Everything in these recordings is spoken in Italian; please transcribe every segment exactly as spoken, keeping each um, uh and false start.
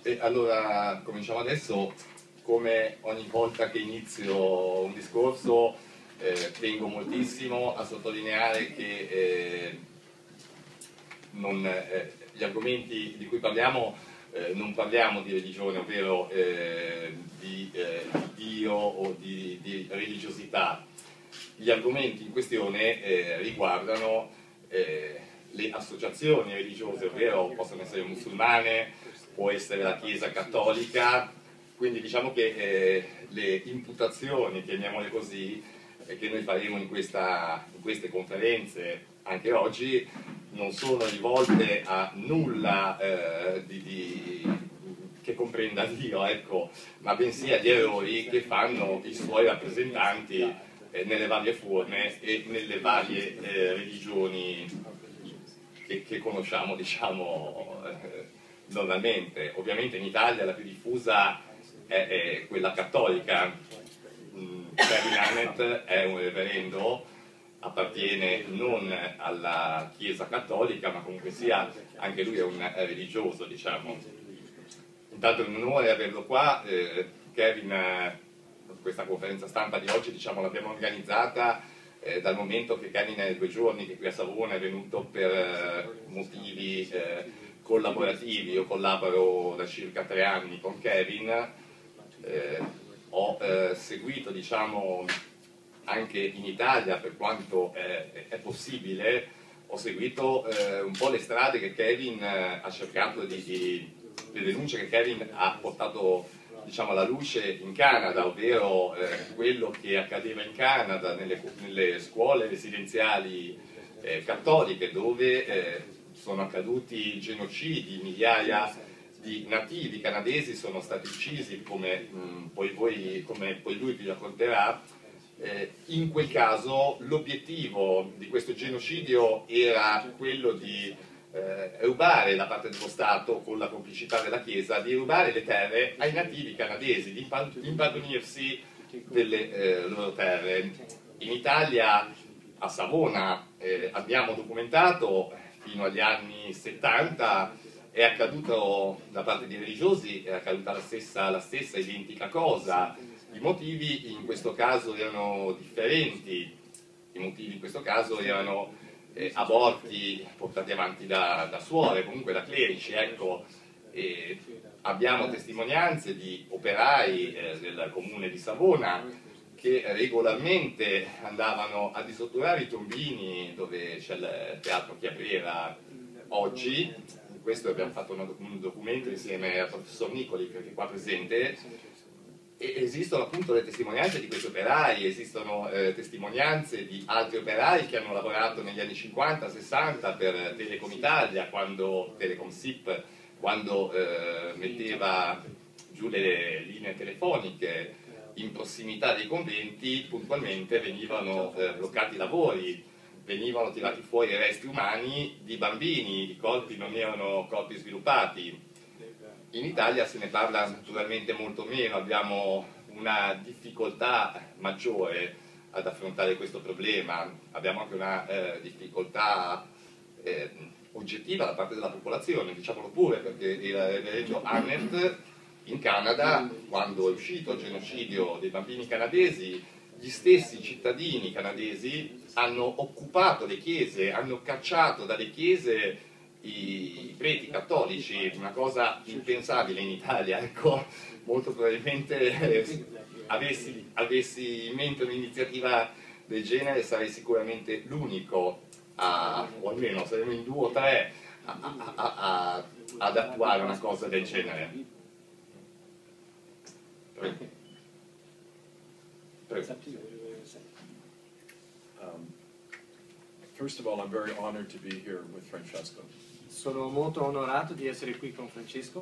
E allora cominciamo adesso. Come ogni volta che inizio un discorso eh, tengo moltissimo a sottolineare che eh, non, eh, gli argomenti di cui parliamo eh, non parliamo di religione, ovvero eh, di, eh, di Dio o di, di religiosità. Gli argomenti in questione eh, riguardano eh, le associazioni religiose, ovvero possono essere musulmane, può essere la Chiesa cattolica. Quindi diciamo che eh, le imputazioni, chiamiamole così, eh, che noi faremo in, questa, in queste conferenze anche oggi, non sono rivolte a nulla eh, di, di, che comprenda Dio, ecco, ma bensì agli errori che fanno i suoi rappresentanti eh, nelle varie forme e nelle varie eh, religioni che, che conosciamo, diciamo, eh, normalmente. Ovviamente in Italia la più diffusa è, è quella cattolica. Kevin Annett è un reverendo, appartiene non alla Chiesa cattolica, ma comunque sia anche lui è un religioso, diciamo. Intanto è un onore averlo qua. eh, Kevin, questa conferenza stampa di oggi, diciamo, l'abbiamo organizzata eh, dal momento che Kevin è due giorni che qui a Savona è venuto per eh, motivi eh, collaborativi. Io collaboro da circa tre anni con Kevin. Eh, ho eh, seguito, diciamo, anche in Italia, per quanto è, è possibile, ho seguito eh, un po' le strade che Kevin eh, ha cercato di, di, le denunce che Kevin ha portato, diciamo, alla luce in Canada, ovvero eh, quello che accadeva in Canada nelle, nelle scuole residenziali eh, cattoliche, dove eh, sono accaduti genocidi, migliaia di nativi canadesi sono stati uccisi, come, mh, poi, voi, come poi lui vi racconterà. Eh, in quel caso l'obiettivo di questo genocidio era quello di eh, rubare da parte dello Stato, con la complicità della Chiesa, di rubare le terre ai nativi canadesi, di impadronirsi delle eh, loro terre. In Italia, a Savona, eh, abbiamo documentato fino agli anni settanta, è accaduto da parte dei religiosi, è accaduta la stessa, la stessa identica cosa. I motivi in questo caso erano differenti, i motivi in questo caso erano eh, aborti portati avanti da, da suore, comunque da clerici, ecco. E abbiamo testimonianze di operai eh, del comune di Savona che regolarmente andavano a distrutturare i tombini dove c'è il teatro Chiabrera oggi. Questo abbiamo fatto un documento insieme al professor Nicoli, che è qua presente, e esistono appunto le testimonianze di questi operai, esistono eh, testimonianze di altri operai che hanno lavorato negli anni cinquanta sessanta per Telecom Italia, quando Telecom S I P, quando eh, metteva giù le linee telefoniche in prossimità dei conventi, puntualmente venivano eh, bloccati i lavori, venivano tirati fuori i resti umani di bambini, i corpi non erano corpi sviluppati. In Italia se ne parla naturalmente molto meno, abbiamo una difficoltà maggiore ad affrontare questo problema, abbiamo anche una eh, difficoltà eh, oggettiva da parte della popolazione, diciamolo pure, perché il reverendo Annett in Canada, quando è uscito il genocidio dei bambini canadesi, gli stessi cittadini canadesi hanno occupato le chiese, hanno cacciato dalle chiese i preti cattolici, una cosa impensabile in Italia, ecco. Molto probabilmente eh, avessi, avessi in mente un'iniziativa del genere sarei sicuramente l'unico, o almeno saremo in due o tre a, a, a, a, ad attuare una cosa del genere. Prego. Um, first of all, I'm very honored to be here with Francesco. Sono molto onorato di essere qui con Francesco.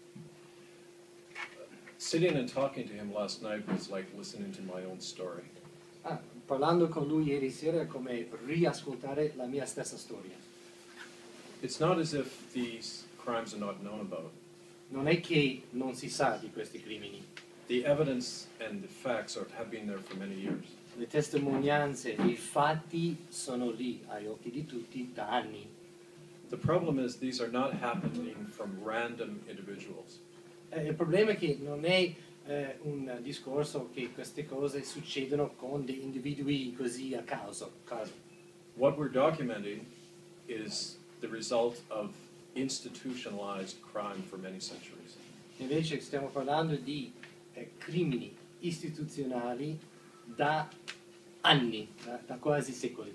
Sitting and talking to him last night was like listening to my own story. Ah, parlando con lui ieri sera è come riascoltare la mia stessa storia. It's not as if these crimes are not known about. Non è che non si sa di questi crimini. The evidence and the facts are, have been there for many years. Le testimonianze e i fatti sono lì ai occhi di tutti da anni. The problem is these are not happening from random individuals. Eh, il problema è che non è eh, un discorso che queste cose succedono con degli individui così a caso. caso. What we're documenting is the result of institutionalized crime for many centuries. Invece stiamo parlando di eh, crimini istituzionali da anni, da, da quasi secoli.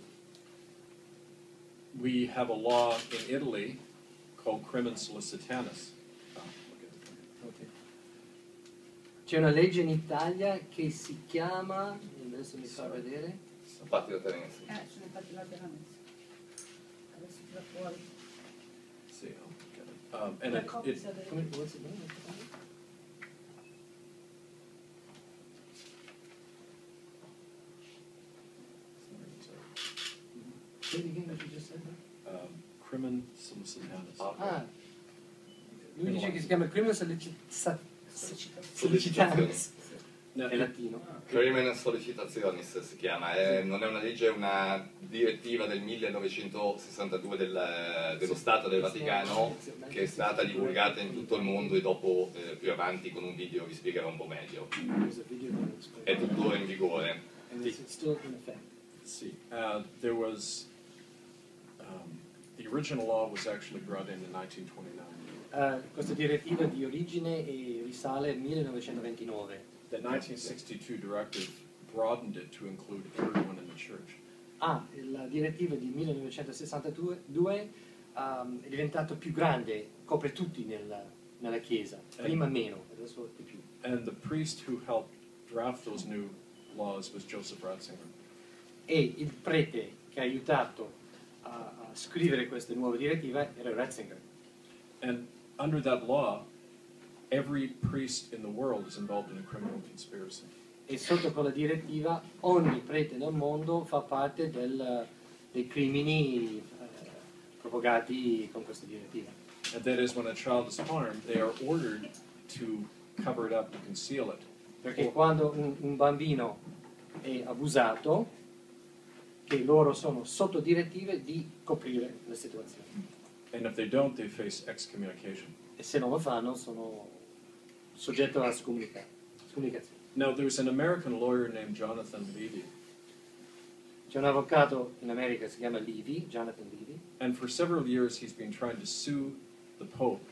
We have a law in Italy called crimen solicitanus. Oh, okay. C'è una legge in Italia che si chiama, adesso mi fa vedere, Fatti da tenere. Eh, sono infatti la veramente. Adesso tira fuori. See, I'll get it. Um, and La it, copia it, delle- come come si chiama? Say it again what you just said. um, crimen solicitanus. Ah, lui dice che si chiama crimen solicitanus. Sollecitazioni. Now, È it- latino. Crimen Sollicitationis si chiama, è- non è una legge, è una direttiva del millenovecentosessantadue del- dello Stato del Vaticano che è stata divulgata in tutto il mondo e dopo eh, più avanti con un video vi spiegherò un po' meglio. There's a video that explains È it. tuttora in vigore. And it's still in effect. let's see. Uh, there was um, the original law was actually brought in in nineteen twenty-nine. Uh, questa direttiva di origine eh, risale al millenovecentoventinove. The nineteen sixty-two directive broadened it to include everyone in the church. Ah, la direttiva di millenovecentosessantadue um, è diventato più grande, copre tutti nella, nella Chiesa. Prima meno, adesso di più. And the priest who helped draft those new laws was Joseph Ratzinger. E il prete che ha aiutato a, a scrivere queste nuove direttive era Ratzinger. And under that law, every priest in the world is involved in a criminal conspiracy. E sotto quella direttiva ogni prete nel mondo fa parte del, dei crimini eh, propagati con questa direttiva. And that is when a child is harmed, they are ordered to cover it up, to conceal it. Perché quando un, un bambino è abusato, che loro sono sotto direttive di coprire la situazione. And if they don't, they face excommunication. E se non lo fanno sono soggetti alla scomunica- scomunicazione. Now, there's an American lawyer named Jonathan Levy, C'è un avvocato in America che si chiama Levy, Jonathan Levy, and for several years he's been trying to sue the Pope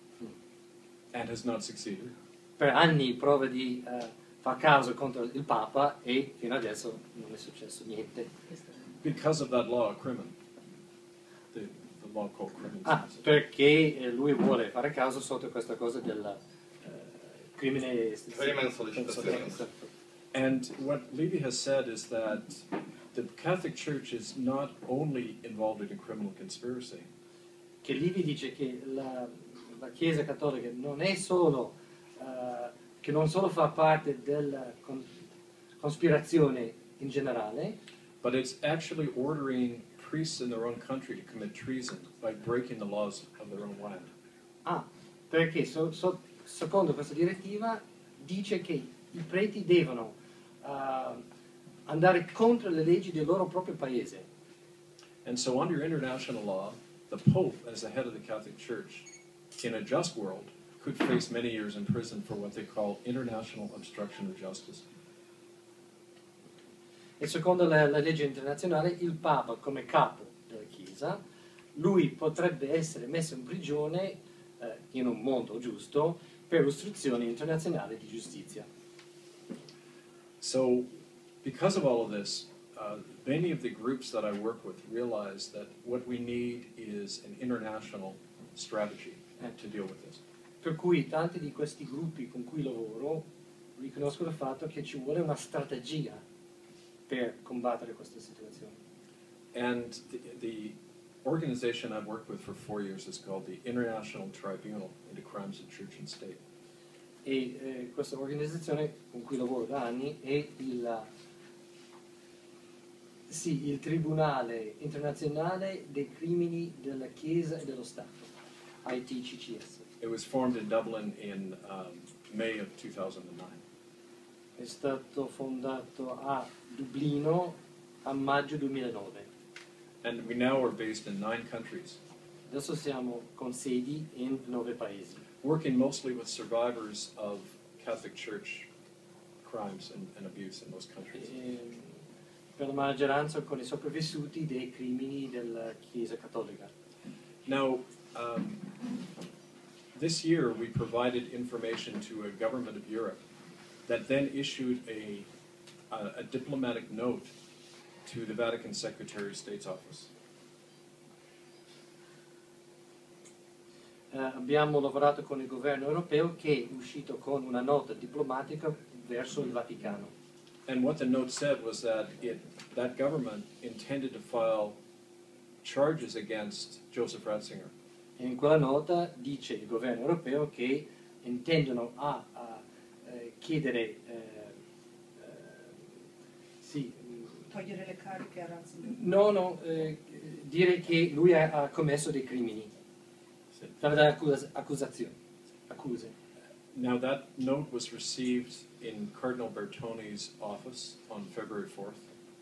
and has not succeeded. per anni prova di eh, far caso contro il Papa e fino adesso non è successo niente. Because of that law, crimen. The, the law called crimen. Ah, perché eh, lui vuole fare caso sotto questa cosa del eh, crimine Crimen Sollicitationis. And what Levy has said is that the Catholic Church is not only involved in a criminal conspiracy, Che Livy dice che la, la Chiesa Cattolica non è solo eh, che non solo fa parte della con- cospirazione in generale, but it's actually ordering priests in their own country to commit treason by breaking the laws of their own land. ah, perché so- so- secondo questa direttiva dice che i preti devono eh, andare contro le leggi del loro proprio paese. And so, under international law, the Pope, as the head of the Catholic Church, in a just world, could face many years in prison for what they call international obstruction of justice. E secondo la, la legge internazionale il Papa come capo della Chiesa, lui potrebbe essere messo in prigione eh, in un mondo giusto per ostruzione internazionale di giustizia. So, because of all of this, uh, many of the groups that I work with realize that what we need is an international strategy to deal with this. Per cui tanti di questi gruppi con cui lavoro riconoscono il fatto che ci vuole una strategia per combattere questa situazione. And the, the organization I've worked with for four years is called the International Tribunal into Crimes of Church and State. E eh, questa organizzazione con cui lavoro da anni è il, sì, il Tribunale Internazionale dei Crimini della Chiesa e dello Stato, I T C C S. It was formed in Dublin in um, May of two thousand nine. È stato fondato a Dublino a maggio duemilanove. And we now are based in nine countries. Adesso siamo con sedi in nove paesi. working mostly with survivors of Catholic Church crimes and, and abuse in those countries. E, per la maggioranza con i sopravvissuti dei crimini della Chiesa Cattolica. Now, um, this year we provided information to a government of Europe that then issued a, a, a diplomatic note to the Vatican Secretary of State's office. Uh, abbiamo lavorato con il governo europeo che è uscito con una nota diplomatica verso il Vaticano. And what the note said was that it, that government intended to file charges against Joseph Ratzinger. E in quella nota dice il governo europeo che intendono a, a eh, chiedere eh, eh, sì, Togliere le cariche a Ratzinger. no, no, eh, dire che lui ha, ha commesso dei crimini, per dare accus- accusazioni, accuse. Now that note was received in Cardinal Bertoni's office on February fourth.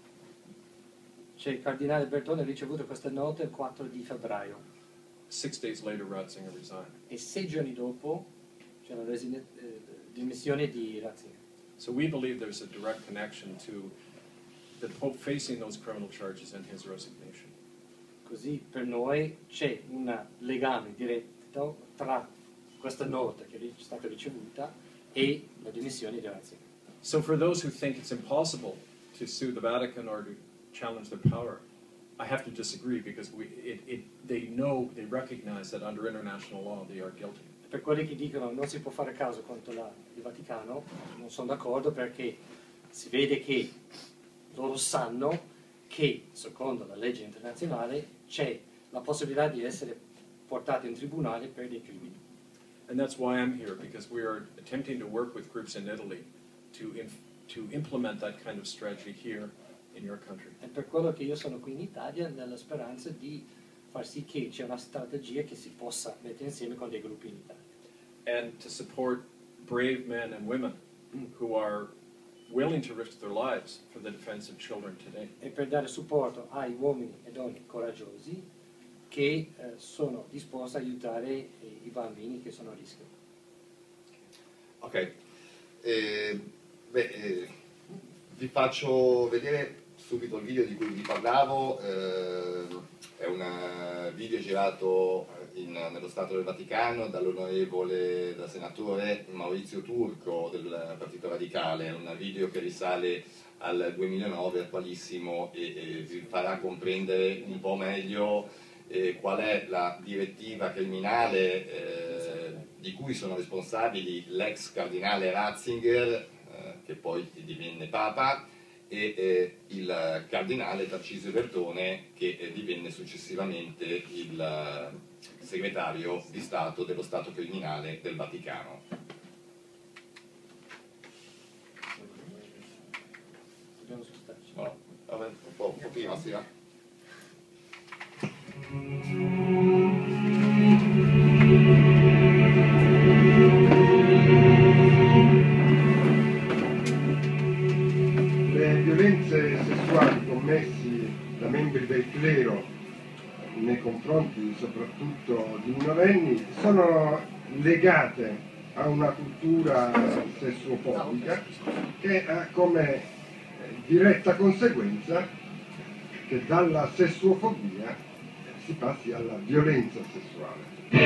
Cioè, il cardinale Bertone ha ricevuto questa nota il quattro di febbraio Six days later, Ratzinger resigned. e sei giorni dopo c'è la resine- eh, dimissione di Ratzinger. So we believe there's a direct connection to the Pope facing those criminal charges and his resignation. Così per noi c'è un legame diretto tra questa nota che è stata ricevuta e la dimissione di Ratzinger. So for those who think it's impossible to sue the Vatican or to challenge their power, I have to disagree because we, it, it, they know, they recognize that under international law they are guilty. Per quelli che dicono non si può fare caso contro la, il Vaticano, non sono d'accordo perché si vede che loro sanno che, secondo la legge internazionale, c'è la possibilità di essere portati in tribunale per dei crimini. And that's why I'm here, because we are attempting to work with groups in Italy to, inf to implement that kind of strategy here in your country. È per quello che io sono qui in Italia, nella speranza di far sì che c'è una strategia che si possa mettere insieme con dei gruppi in Italia. And to support brave men and women who are willing to risk their lives for the defense of children today. E per dare supporto ai uomini e donne coraggiosi che eh, sono disposti a aiutare eh, i bambini che sono a rischio. Ok, eh, beh, eh, vi faccio vedere subito il video di cui vi parlavo. Eh, è un video girato in, nello Stato del Vaticano dall'onorevole, dal senatore Maurizio Turco del Partito Radicale. È un video che risale al duemilanove, attualissimo, e, e vi farà comprendere un po' meglio eh, qual è la direttiva criminale eh, di cui sono responsabili l'ex cardinale Ratzinger, eh, che poi divenne Papa, e eh, il cardinale Tarcisio Bertone, che eh, divenne successivamente il eh, segretario di Stato dello Stato criminale del Vaticano. Dobbiamo spostarci. No, vabbè, un po', un po' prima, sì, va? Le violenze sessuali commessi da membri del clero nei confronti soprattutto di minorenni sono legate a una cultura sessuofobica che ha come diretta conseguenza che dalla sessuofobia si passi alla violenza sessuale.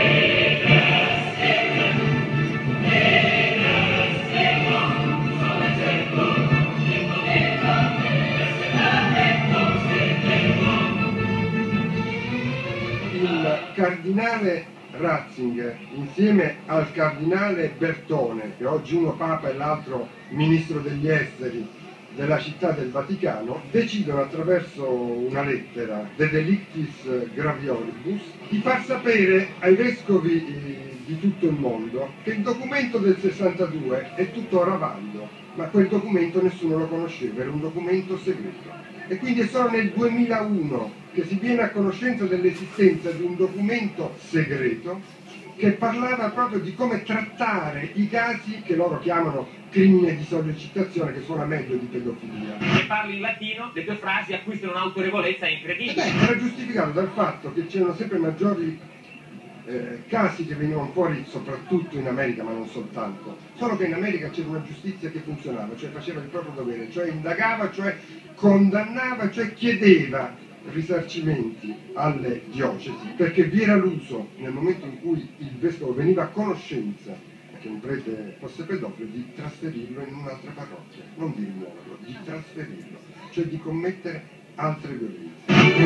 Il cardinale Ratzinger, insieme al cardinale Bertone, che oggi uno papa e l'altro ministro degli esteri della città del Vaticano, decidono attraverso una lettera De Delictis Gravioribus di far sapere ai vescovi di tutto il mondo che il documento del sessantadue è tuttora valido, ma quel documento nessuno lo conosceva, era un documento segreto. E quindi è solo nel duemilauno che si viene a conoscenza dell'esistenza di un documento segreto che parlava proprio di come trattare i casi che loro chiamano crimine di sollecitazione, che suona meglio di pedofilia. Se parli in latino, le tue frasi acquistano un'autorevolezza incredibile. Beh, era giustificato dal fatto che c'erano sempre maggiori eh, casi che venivano fuori soprattutto in America, ma non soltanto, solo che in America c'era una giustizia che funzionava, cioè faceva il proprio dovere, cioè indagava, cioè condannava, cioè chiedeva risarcimenti alle diocesi, perché vi era l'uso, nel momento in cui il vescovo veniva a conoscenza che un prete fosse pedofilo, di trasferirlo in un'altra parrocchia, non di rimuoverlo, di trasferirlo, cioè di commettere altre violenze.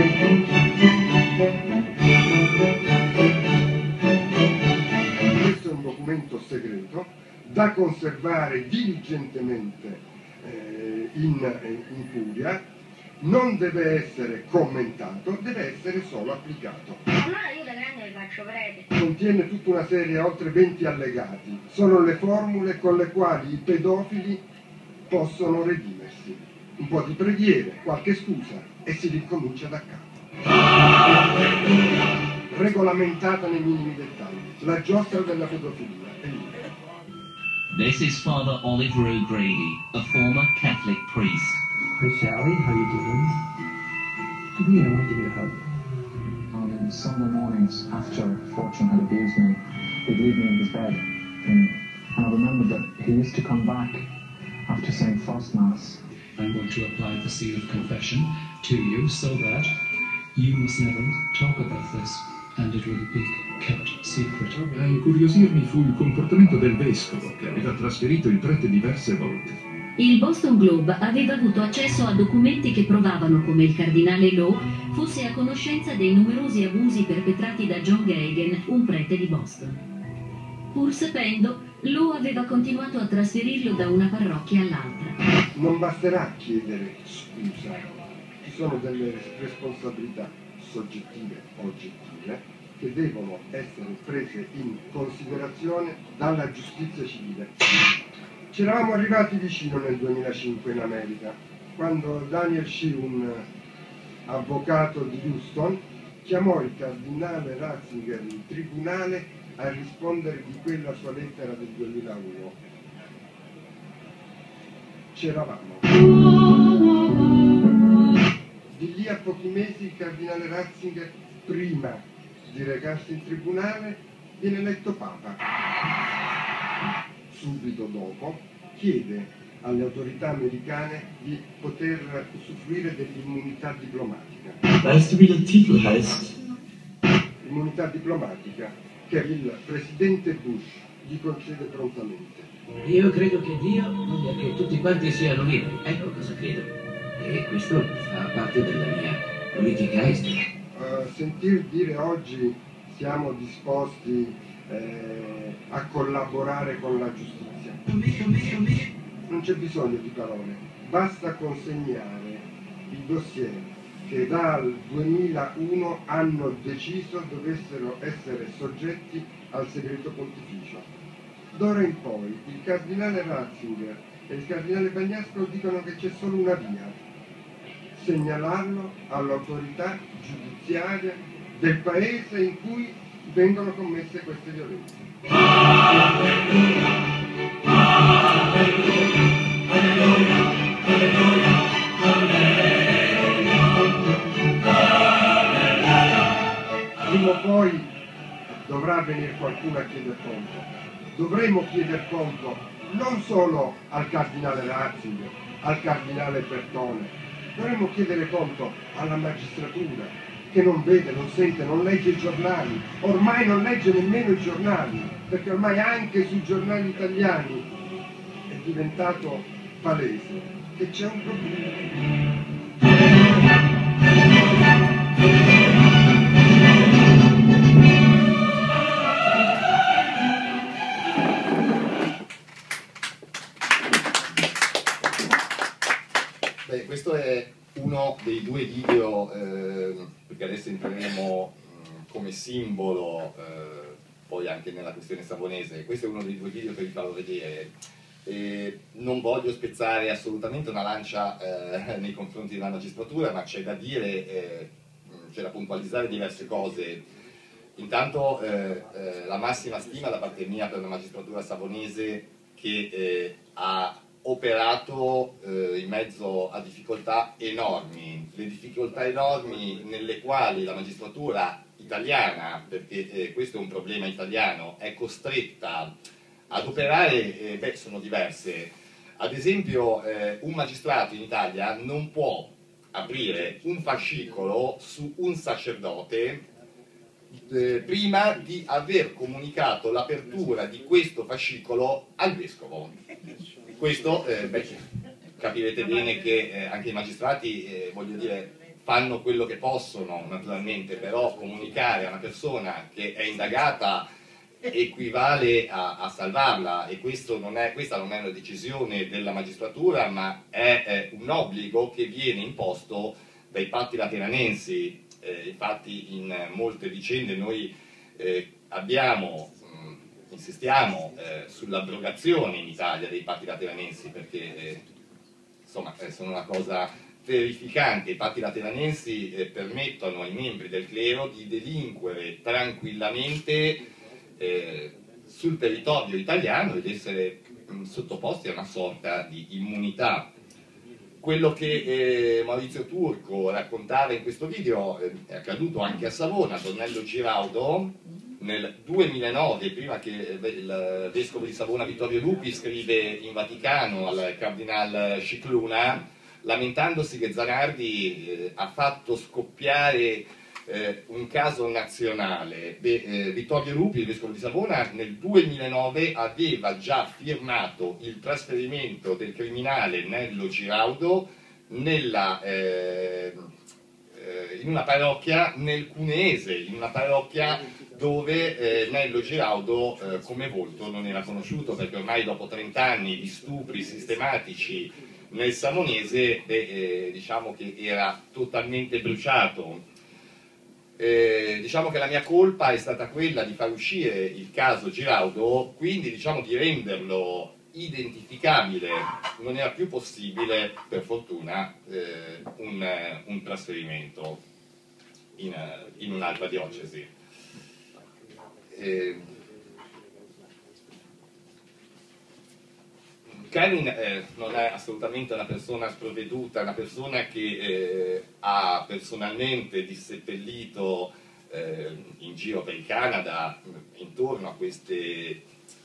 Questo è un documento segreto da conservare diligentemente eh, in, in curia, non deve essere commentato, deve essere solo applicato. Allora io da grande mi faccio prete. Contiene tutta una serie, oltre venti allegati. Sono le formule con le quali i pedofili possono redimersi. Un po' di preghiere, qualche scusa e si ricomincia da capo. Regolamentata nei minimi dettagli. La giostra della pedofilia è lì. This is Father Oliver O'Grady, a former Catholic priest. Hi Sally, how you doing? Come here, I want to get a hug. On Sunday mornings, after Fortune had abused me, he'd leave me in his bed. And, and I remembered that he used to come back after saying First Mass. I'm going to apply the seal of confession to you so that you must never talk about this and it will be kept secret. A incuriosirmi fu il comportamento del vescovo che aveva trasferito il prete diverse volte. Il Boston Globe aveva avuto accesso a documenti che provavano come il cardinale Lowe fosse a conoscenza dei numerosi abusi perpetrati da John Gagan, un prete di Boston. Pur sapendo, Lowe aveva continuato a trasferirlo da una parrocchia all'altra. Non basterà chiedere scusa, ci sono delle responsabilità soggettive o oggettive che devono essere prese in considerazione dalla giustizia civile. Ci eravamo arrivati vicino nel duemilacinque in America, quando Daniel Shih, un avvocato di Houston, chiamò il cardinale Ratzinger in tribunale a rispondere di quella sua lettera del duemilauno. C'eravamo. Di lì a pochi mesi il cardinale Ratzinger, prima di recarsi in tribunale, viene eletto Papa. Subito dopo chiede alle autorità americane di poter usufruire dell'immunità diplomatica. Weißt du, wie der Titel heißt? Immunità diplomatica che il presidente Bush gli concede prontamente. Io credo che Dio voglia che tutti quanti siano liberi, ecco cosa credo. E questo fa parte della mia politica estera. Uh, sentir dire oggi siamo disposti Eh, a collaborare con la giustizia. Non c'è bisogno di parole, basta consegnare i dossier che dal duemilauno hanno deciso dovessero essere soggetti al segreto pontificio. D'ora in poi il cardinale Ratzinger e il cardinale Bagnasco dicono che c'è solo una via: segnalarlo all'autorità giudiziaria del paese in cui vengono commesse queste violenze. Prima o poi dovrà venire qualcuno a chiedere conto. Dovremo chiedere conto non solo al cardinale Ratzinger, al cardinale Bertone, dovremo chiedere conto alla magistratura, che non vede, non sente, non legge i giornali, ormai non legge nemmeno i giornali, perché ormai anche sui giornali italiani è diventato palese che c'è un problema. Beh, questo è uno dei due video, eh, perché adesso entreremo mh, come simbolo eh, poi anche nella questione savonese. Questo è uno dei due video che vi farò vedere. E non voglio spezzare assolutamente una lancia eh, nei confronti della magistratura, ma c'è da dire, eh, c'è da puntualizzare diverse cose. Intanto eh, eh, la massima stima da parte mia per la magistratura savonese, che eh, ha operato eh, in mezzo a difficoltà enormi, le difficoltà enormi nelle quali la magistratura italiana, perché eh, questo è un problema italiano, è costretta ad operare, eh, beh, sono diverse. Ad esempio, eh, un magistrato in Italia non può aprire un fascicolo su un sacerdote eh, prima di aver comunicato l'apertura di questo fascicolo al vescovo. Questo, eh, beh, capirete bene che eh, anche i magistrati, eh, voglio dire, fanno quello che possono naturalmente, però comunicare a una persona che è indagata equivale a, a salvarla, e questo non è, questa non è una decisione della magistratura, ma è, è un obbligo che viene imposto dai patti lateranensi. Eh, infatti in molte vicende noi eh, abbiamo, mh, insistiamo eh, sull'abrogazione in Italia dei patti lateranensi, perché eh, insomma eh, sono una cosa terrificante. I patti lateranensi eh, permettono ai membri del clero di delinquere tranquillamente eh, sul territorio italiano ed essere mh, sottoposti a una sorta di immunità. Quello che eh, Maurizio Turco raccontava in questo video eh, è accaduto anche a Savona. Tornello Giraudo nel duemilanove, prima che il vescovo di Savona Vittorio Lupi scrive in Vaticano al cardinal Scicluna, lamentandosi che Zanardi eh, ha fatto scoppiare eh, un caso nazionale. Beh, eh, Vittorio Lupi, il vescovo di Savona, nel duemilanove aveva già firmato il trasferimento del criminale Nello Giraudo nella, eh, eh, in una parrocchia nel Cuneese, in una parrocchia dove eh, Nello Giraudo eh, come volto non era conosciuto, perché ormai dopo trent'anni di stupri sistematici nel Samonese, beh, eh, diciamo che era totalmente bruciato. Eh, diciamo che la mia colpa è stata quella di far uscire il caso Giraudo, quindi diciamo di renderlo identificabile. Non era più possibile, per fortuna, eh, un, un trasferimento in, in un'altra diocesi. Eh, Carmine eh, non è assolutamente una persona sprovveduta, è una persona che eh, ha personalmente disseppellito eh, in giro per il Canada, intorno a queste eh,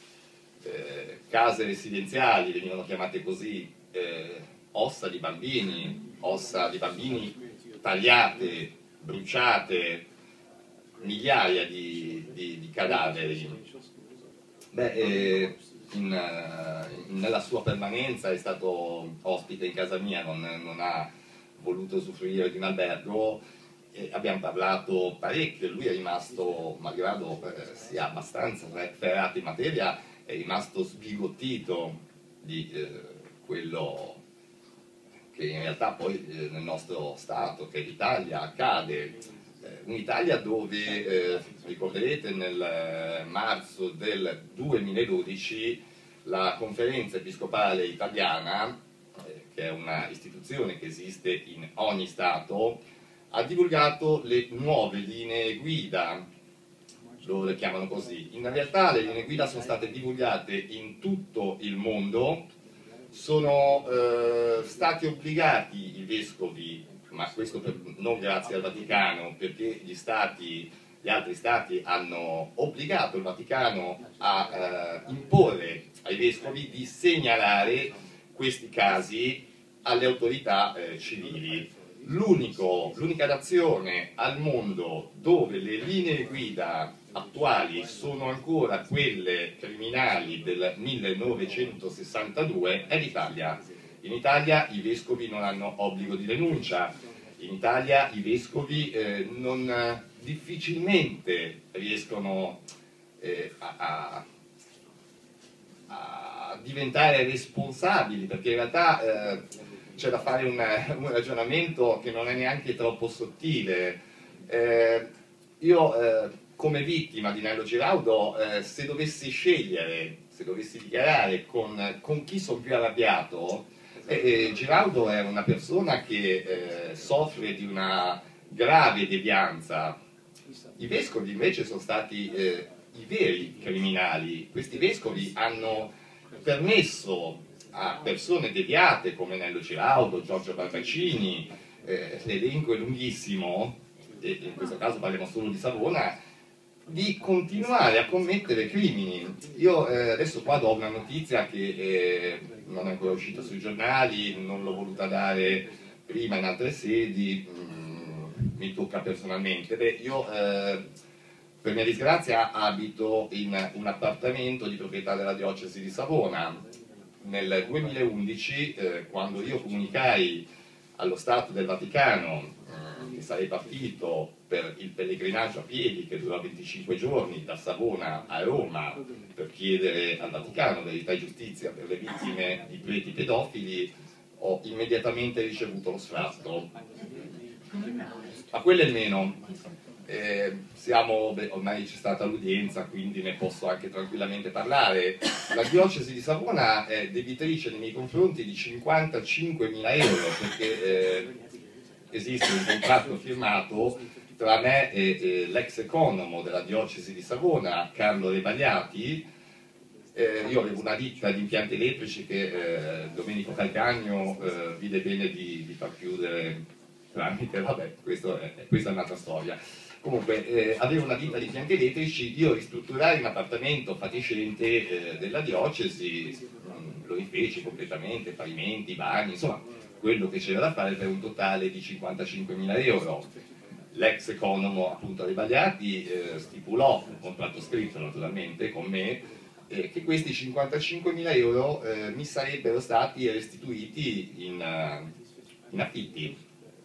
case residenziali, venivano chiamate così, eh, ossa di bambini, ossa di bambini tagliate, bruciate, migliaia di, di, di cadaveri. Beh, eh, In, uh, nella sua permanenza è stato ospite in casa mia, non, non ha voluto usufruire di un albergo, e abbiamo parlato parecchio. Lui è rimasto, malgrado eh, sia abbastanza ferrato in materia, è rimasto sbigottito di eh, quello che in realtà poi eh, nel nostro Stato, che è l'Italia, accade. Un'Italia dove, eh, ricorderete, nel marzo del duemiladodici la Conferenza Episcopale Italiana, eh, che è una istituzione che esiste in ogni Stato, ha divulgato le nuove linee guida, loro le chiamano così. In realtà le linee guida sono state divulgate in tutto il mondo, sono eh, stati obbligati i vescovi, ma questo per, non grazie al Vaticano, perché gli stati, gli altri stati hanno obbligato il Vaticano a eh, imporre ai vescovi di segnalare questi casi alle autorità eh, civili. L'unica nazione al mondo dove le linee guida attuali sono ancora quelle criminali del millenovecentosessantadue è l'Italia. In Italia i vescovi non hanno obbligo di denuncia, in Italia i vescovi eh, non, eh, difficilmente riescono eh, a, a, a diventare responsabili, perché in realtà eh, c'è da fare un, un ragionamento che non è neanche troppo sottile. Eh, io eh, come vittima di Nello Giraudo, eh, se dovessi scegliere, se dovessi dichiarare con, con chi sono più arrabbiato, Eh, Giraudo è una persona che eh, soffre di una grave devianza. I vescovi invece sono stati eh, i veri criminali. Questi vescovi hanno permesso a persone deviate come Nello Giraudo, Giorgio Barbacini, eh, l'elenco è lunghissimo, e in questo caso parliamo solo di Savona, di continuare a commettere crimini. Io eh, adesso qua do una notizia che eh, non è ancora uscita sui giornali, non l'ho voluta dare prima in altre sedi, mh, mi tocca personalmente. Beh, io eh, per mia disgrazia abito in un appartamento di proprietà della diocesi di Savona. Nel duemilaundici, eh, quando io comunicai allo Stato del Vaticano che sarei partito per il pellegrinaggio a piedi che durò venticinque giorni da Savona a Roma per chiedere al Vaticano verità e giustizia per le vittime di preti pedofili, ho immediatamente ricevuto lo sfratto. Ma quello è il meno. Eh, siamo, beh, ormai c'è stata l'udienza, quindi ne posso anche tranquillamente parlare. La diocesi di Savona è debitrice nei miei confronti di cinquantacinquemila euro perché eh, esiste un contratto firmato tra me e, e l'ex economo della diocesi di Savona, Carlo Rebagliati. Eh, io avevo una ditta di impianti elettrici che eh, Domenico Calcagno eh, vide bene di, di far chiudere tramite, vabbè, questo è, questa è un'altra storia. Comunque, eh, avevo una ditta di impianti elettrici, io ristrutturai un appartamento fatiscente eh, della diocesi, mh, lo rifeci completamente, pavimenti, bagni, insomma, quello che c'era da fare per un totale di cinquantacinquemila euro. L'ex economo, appunto, Rebagliati eh, stipulò un contratto scritto, naturalmente, con me, eh, che questi cinquantacinquemila euro eh, mi sarebbero stati restituiti in, uh, in affitti.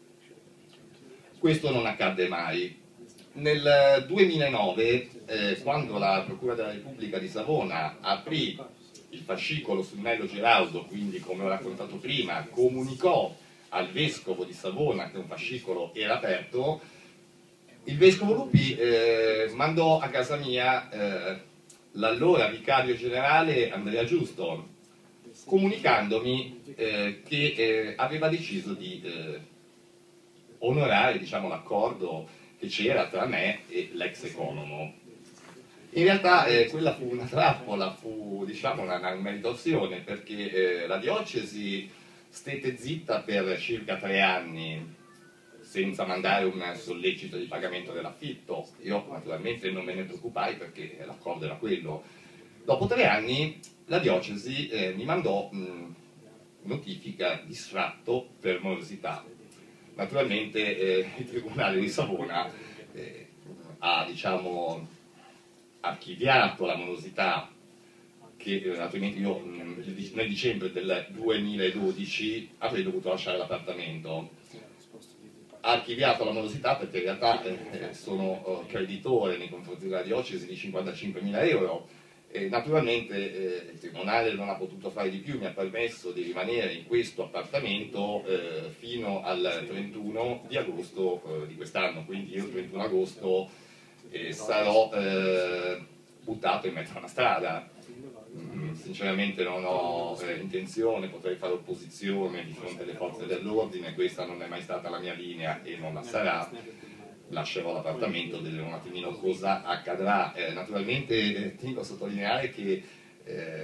Questo non accadde mai. Nel duemilanove, eh, quando la Procura della Repubblica di Savona aprì il fascicolo sul Nello Giraudo, quindi come ho raccontato prima, comunicò al Vescovo di Savona che un fascicolo era aperto, il Vescovo Lupi eh, mandò a casa mia eh, l'allora vicario generale Andrea Giusto, comunicandomi eh, che eh, aveva deciso di eh, onorare, diciamo, l'accordo che c'era tra me e l'ex economo. In realtà eh, quella fu una trappola, fu, diciamo, una, una meditazione, perché eh, la diocesi stette zitta per circa tre anni senza mandare un sollecito di pagamento dell'affitto. Io naturalmente non me ne preoccupai perché l'accordo era quello. Dopo tre anni la diocesi eh, mi mandò mh, notifica di sfratto per morosità. Naturalmente eh, il Tribunale di Savona eh, ha, diciamo, archiviato la morosità che eh, altrimenti io mh, nel dicembre del duemiladodici avrei dovuto lasciare l'appartamento. Ha archiviato la morosità perché in realtà eh, sono eh, creditore nei confronti della diocesi di cinquantacinquemila euro. E naturalmente eh, il Tribunale non ha potuto fare di più, mi ha permesso di rimanere in questo appartamento eh, fino al trentuno di agosto eh, di quest'anno, quindi io il trentuno agosto eh, sarò eh, buttato in mezzo a una strada. Mm, sinceramente non ho eh, intenzione, potrei fare opposizione di fronte alle forze dell'ordine, questa non è mai stata la mia linea e non la sarà. Lascerò l'appartamento, vedremo un attimino cosa accadrà. Eh, naturalmente eh, tengo a sottolineare che eh,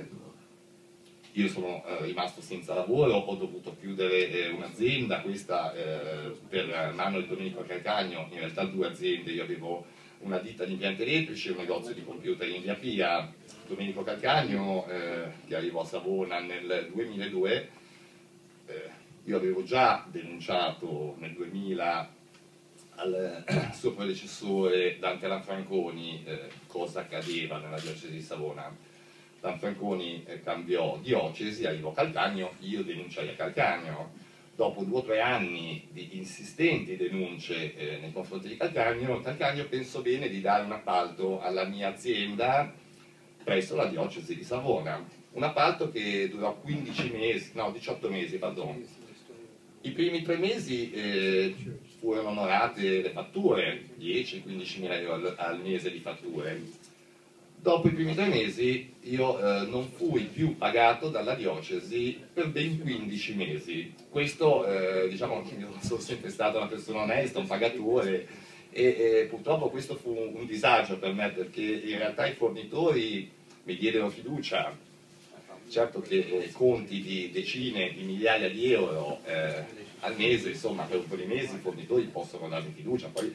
io sono eh, rimasto senza lavoro, ho dovuto chiudere eh, un'azienda, questa eh, per mano di Domenico Calcagno, in realtà due aziende, io avevo una ditta di impianti elettrici e un negozio di computer in via Pia. Domenico Calcagno, eh, che arrivò a Savona nel duemiladue, eh, io avevo già denunciato nel duemila al suo predecessore Dante Lanfranconi eh, cosa accadeva nella diocesi di Savona. Lanfranconi eh, cambiò diocesi, arrivò Calcagno, io denunciai a Calcagno. Dopo due o tre anni di insistenti denunce eh, nei confronti di Calcagno, Calcagno pensò bene di dare un appalto alla mia azienda presso la diocesi di Savona. Un appalto che durò quindici mesi, no, diciotto mesi, pardon. I primi tre mesi eh, furono onorate le fatture, dieci quindici mila euro al, al mese di fatture. Dopo i primi tre mesi io eh, non fui più pagato dalla diocesi per ben quindici mesi. Questo, eh, diciamo, io sono sempre stato una persona onesta, un pagatore, e, e purtroppo questo fu un, un disagio per me, perché in realtà i fornitori mi diedero fiducia. Certo che eh, conti di decine di migliaia di euro eh, al mese, insomma, per un po' di mesi i fornitori possono darmi fiducia, poi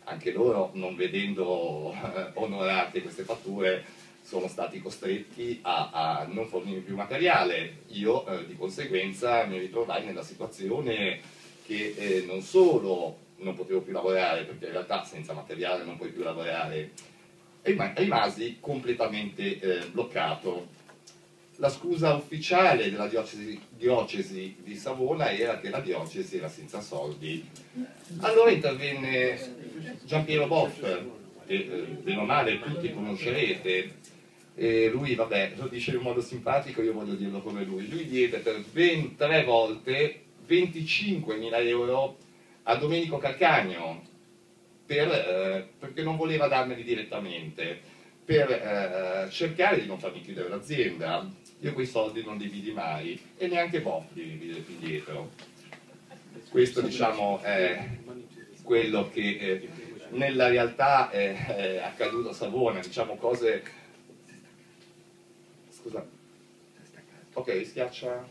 anche loro, non vedendo eh, onorate queste fatture, sono stati costretti a, a non fornire più materiale. Io eh, di conseguenza mi ritrovai nella situazione che eh, non solo non potevo più lavorare, perché in realtà senza materiale non puoi più lavorare, e rimasi completamente eh, bloccato. La scusa ufficiale della diocesi, diocesi di Savona era che la diocesi era senza soldi. Allora intervenne Giampiero Boff, che eh, bene o male tutti conoscerete, e lui, vabbè, lo dice in un modo simpatico, io voglio dirlo come lui. Lui diede per ben tre volte venticinquemila euro a Domenico Calcagno, per, eh, perché non voleva darmeli direttamente, per eh, cercare di non farmi chiudere l'azienda. Io quei soldi non li vidi mai, e neanche Boff li vide più dietro. Questo, diciamo, è quello che eh, nella realtà è, è accaduto a Savona, diciamo cose... Scusa. Ok, schiaccia.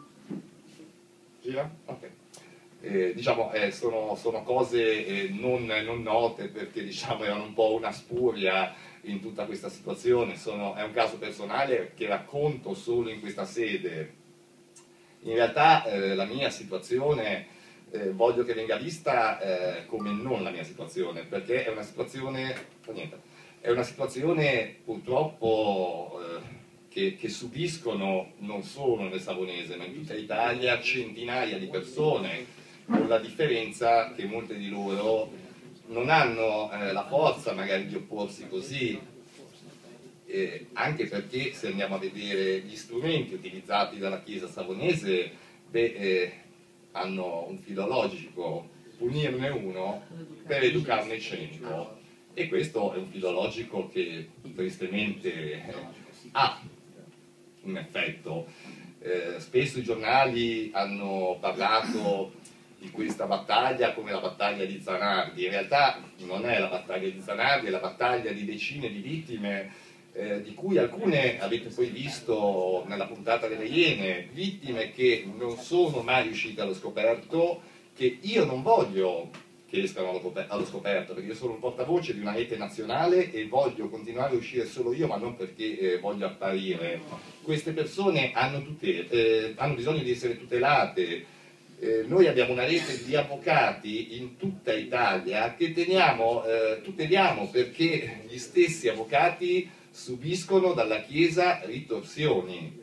Gira? Ok. Eh, diciamo, eh, sono, sono cose eh, non, non note, perché diciamo erano un po' una spuria in tutta questa situazione. Sono, è un caso personale che racconto solo in questa sede. In realtà eh, la mia situazione eh, voglio che venga vista eh, come non la mia situazione, perché è una situazione, fa niente, è una situazione purtroppo eh, che, che subiscono non solo nel Savonese, ma in tutta Italia centinaia di persone, con la differenza che molte di loro non hanno eh, la forza magari di opporsi così, eh, anche perché se andiamo a vedere gli strumenti utilizzati dalla Chiesa savonese, beh, eh, hanno un filo logico: punirne uno per educarne cento, e questo è un filo logico che tristemente eh, ha un effetto. Eh, spesso i giornali hanno parlato di questa battaglia come la battaglia di Zanardi. In realtà non è la battaglia di Zanardi, è la battaglia di decine di vittime, eh, di cui alcune avete poi visto nella puntata delle Iene, vittime che non sono mai uscite allo scoperto, che io non voglio che escano allo scoperto, perché io sono un portavoce di una rete nazionale e voglio continuare a uscire solo io, ma non perché eh, voglio apparire. Queste persone hanno, tutele, eh, hanno bisogno di essere tutelate. Eh, noi abbiamo una rete di avvocati in tutta Italia che teniamo, eh, tuteliamo, perché gli stessi avvocati subiscono dalla Chiesa ritorsioni.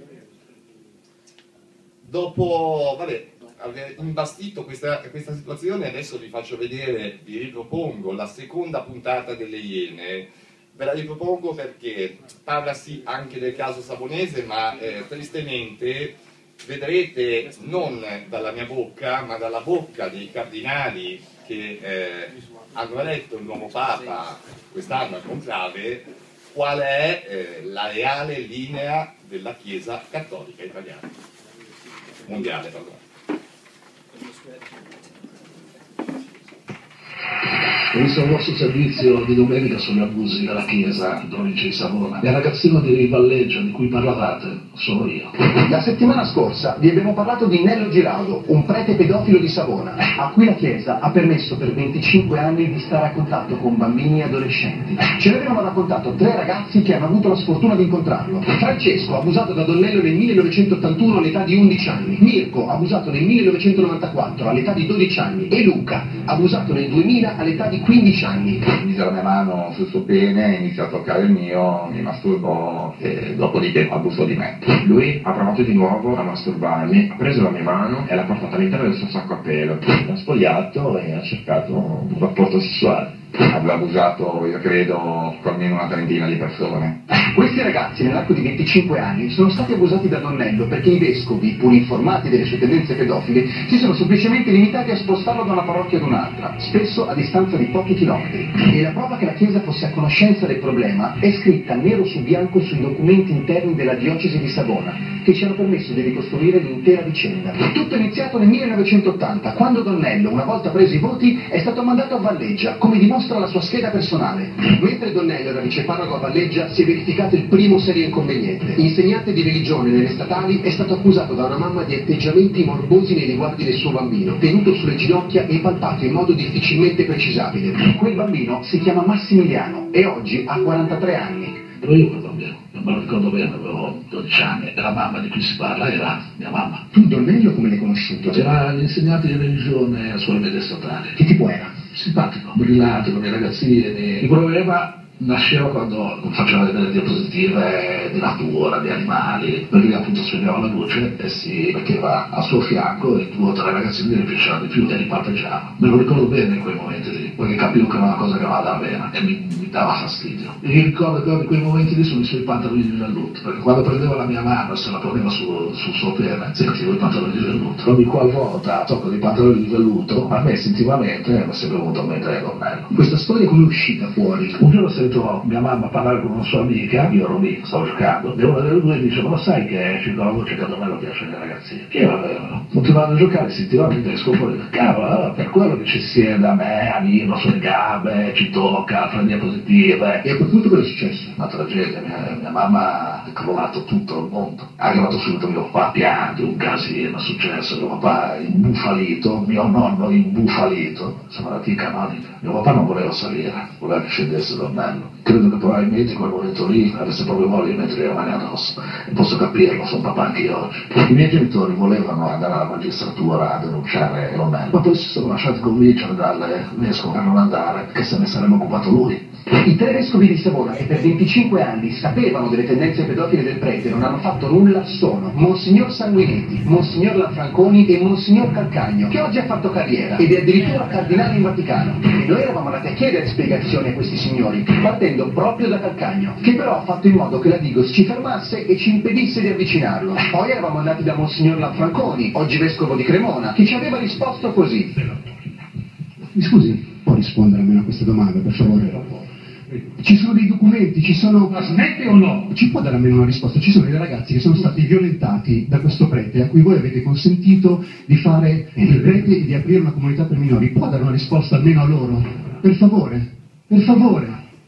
Dopo, vabbè, aver imbastito questa, questa situazione, adesso vi faccio vedere, vi ripropongo la seconda puntata delle Iene. Ve la ripropongo perché parla sì anche del caso savonese, ma eh, tristemente vedrete non dalla mia bocca, ma dalla bocca dei cardinali che eh, hanno eletto il nuovo Papa quest'anno al conclave, qual è eh, la reale linea della Chiesa cattolica italiana, mondiale, pardon. Ho visto il vostro servizio di domenica sugli abusi della Chiesa in provincia di Savona. Il ragazzino di Rivalleggia di cui parlavate sono io. La settimana scorsa vi abbiamo parlato di Nello Giraudo, un prete pedofilo di Savona, a cui la Chiesa ha permesso per venticinque anni di stare a contatto con bambini e adolescenti. Ce l'avevano raccontato tre ragazzi che hanno avuto la sfortuna di incontrarlo. Francesco, abusato da Donnello nel millenovecentottantuno all'età di undici anni. Mirko, abusato nel millenovecentonovantaquattro all'età di dodici anni. E Luca, abusato nel duemila all'età di quindici anni. Mise la mia mano sul suo pene, iniziò a toccare il mio, mi masturbò e dopodiché abusò di me. Lui ha provato di nuovo a masturbarmi, ha preso la mia mano e l'ha portata all'interno del suo sacco a pelo. L'ha spogliato e ha cercato un rapporto sessuale. Aveva abusato, io credo, almeno una trentina di persone. Questi ragazzi, nell'arco di venticinque anni, sono stati abusati da Donnello perché i vescovi, pur informati delle sue tendenze pedofile, si sono semplicemente limitati a spostarlo da una parrocchia ad un'altra, spesso a distanza di pochi chilometri. E la prova che la Chiesa fosse a conoscenza del problema è scritta nero su bianco sui documenti interni della diocesi di Savona, che ci hanno permesso di ricostruire l'intera vicenda. Tutto è iniziato nel millenovecentottanta, quando Donnello, una volta preso i voti, è stato mandato a Valleggia, come dimostra mostra la sua scheda personale. Mentre Donnello era viceparroco a Valleggia si è verificato il primo serio inconveniente. Insegnante di religione nelle statali è stato accusato da una mamma di atteggiamenti morbosi nei riguardi del suo bambino, tenuto sulle ginocchia e palpato in modo difficilmente precisabile. Quel bambino si chiama Massimiliano e oggi ha quarantatré anni. Ero io quel bambino, non me lo ricordo bene, avevo dodici anni, e la mamma di cui si parla era mia mamma. Tu Donnello come l'hai conosciuto? Era l'insegnante di religione sulle medie statali. Che tipo era? Simpatico, brillante, con i ragazzini. Il problema nasceva quando faceva delle diapositive di natura, di animali, perché appunto spegneva la luce e si metteva al suo fianco e due o tre ragazzini gli piacevano di più e li palpeggiava. Me lo ricordo bene in quei momenti lì, perché capivo che era una cosa che non andava bene e mi, mi dava fastidio. E mi ricordo che in quei momenti lì sono i suoi pantaloni di velluto, perché quando prendeva la mia mano e se la poneva su, sul suo pene, sentivo i pantaloni di velluto. Ogni qualvolta tocco dei pantaloni di velluto, a me istintivamente mi è sempre venuto a mente Donnello. Questa storia come è uscita fuori? Un giorno sento mia mamma parlare con una sua amica, io ero lì, stavo giocando, e una delle due dice: ma lo sai che circola la voce che a Donnello piacciono i ragazzini? Che era, continuando a giocare, sentivamo il tedesco fuori, cavolo, per quello che ci siede a me, a Nino sulle gambe, ci tocca, fa diapositive. E a quel punto cosa è successo? Una tragedia, mia, mia mamma ha crollato tutto il mondo. Ha arrivato subito mio papà pianto, un casino è successo, mio papà imbufalito, mio nonno imbufalito, siamo andati i canoni. Mio papà non voleva salire, voleva che scendesse Donnello. Credo che probabilmente in quel momento lì avesse proprio voglia di mettere le mani addosso. E posso capirlo, sono papà anche io oggi. I miei genitori volevano andare alla magistratura a denunciare Donnello, ma poi si sono lasciati convincere dal vescovo a non andare, che se ne sarebbe occupato lui. I tre vescovi di Savona, che per venticinque anni sapevano delle tendenze pedofile del prete e non hanno fatto nulla, sono Monsignor Sanguinetti, Monsignor Lanfranconi e Monsignor Calcagno, che oggi ha fatto carriera ed è addirittura cardinale in Vaticano. E noi eravamo andati a chiedere spiegazioni a questi signori, partendo proprio da Calcagno, che però ha fatto in modo che la Digos ci fermasse e ci impedisse di avvicinarlo. Poi eravamo andati da Monsignor Lanfranconi, oggi vescovo di Cremona, che ci aveva risposto così. Mi scusi, può rispondere almeno a questa domanda, per favore? Ci sono dei documenti, ci sono... Ma smette o no? Ci può dare almeno una risposta? Ci sono dei ragazzi che sono stati violentati da questo prete a cui voi avete consentito di fare il prete e di aprire una comunità per minori. Può dare una risposta almeno a loro? Per favore, per favore.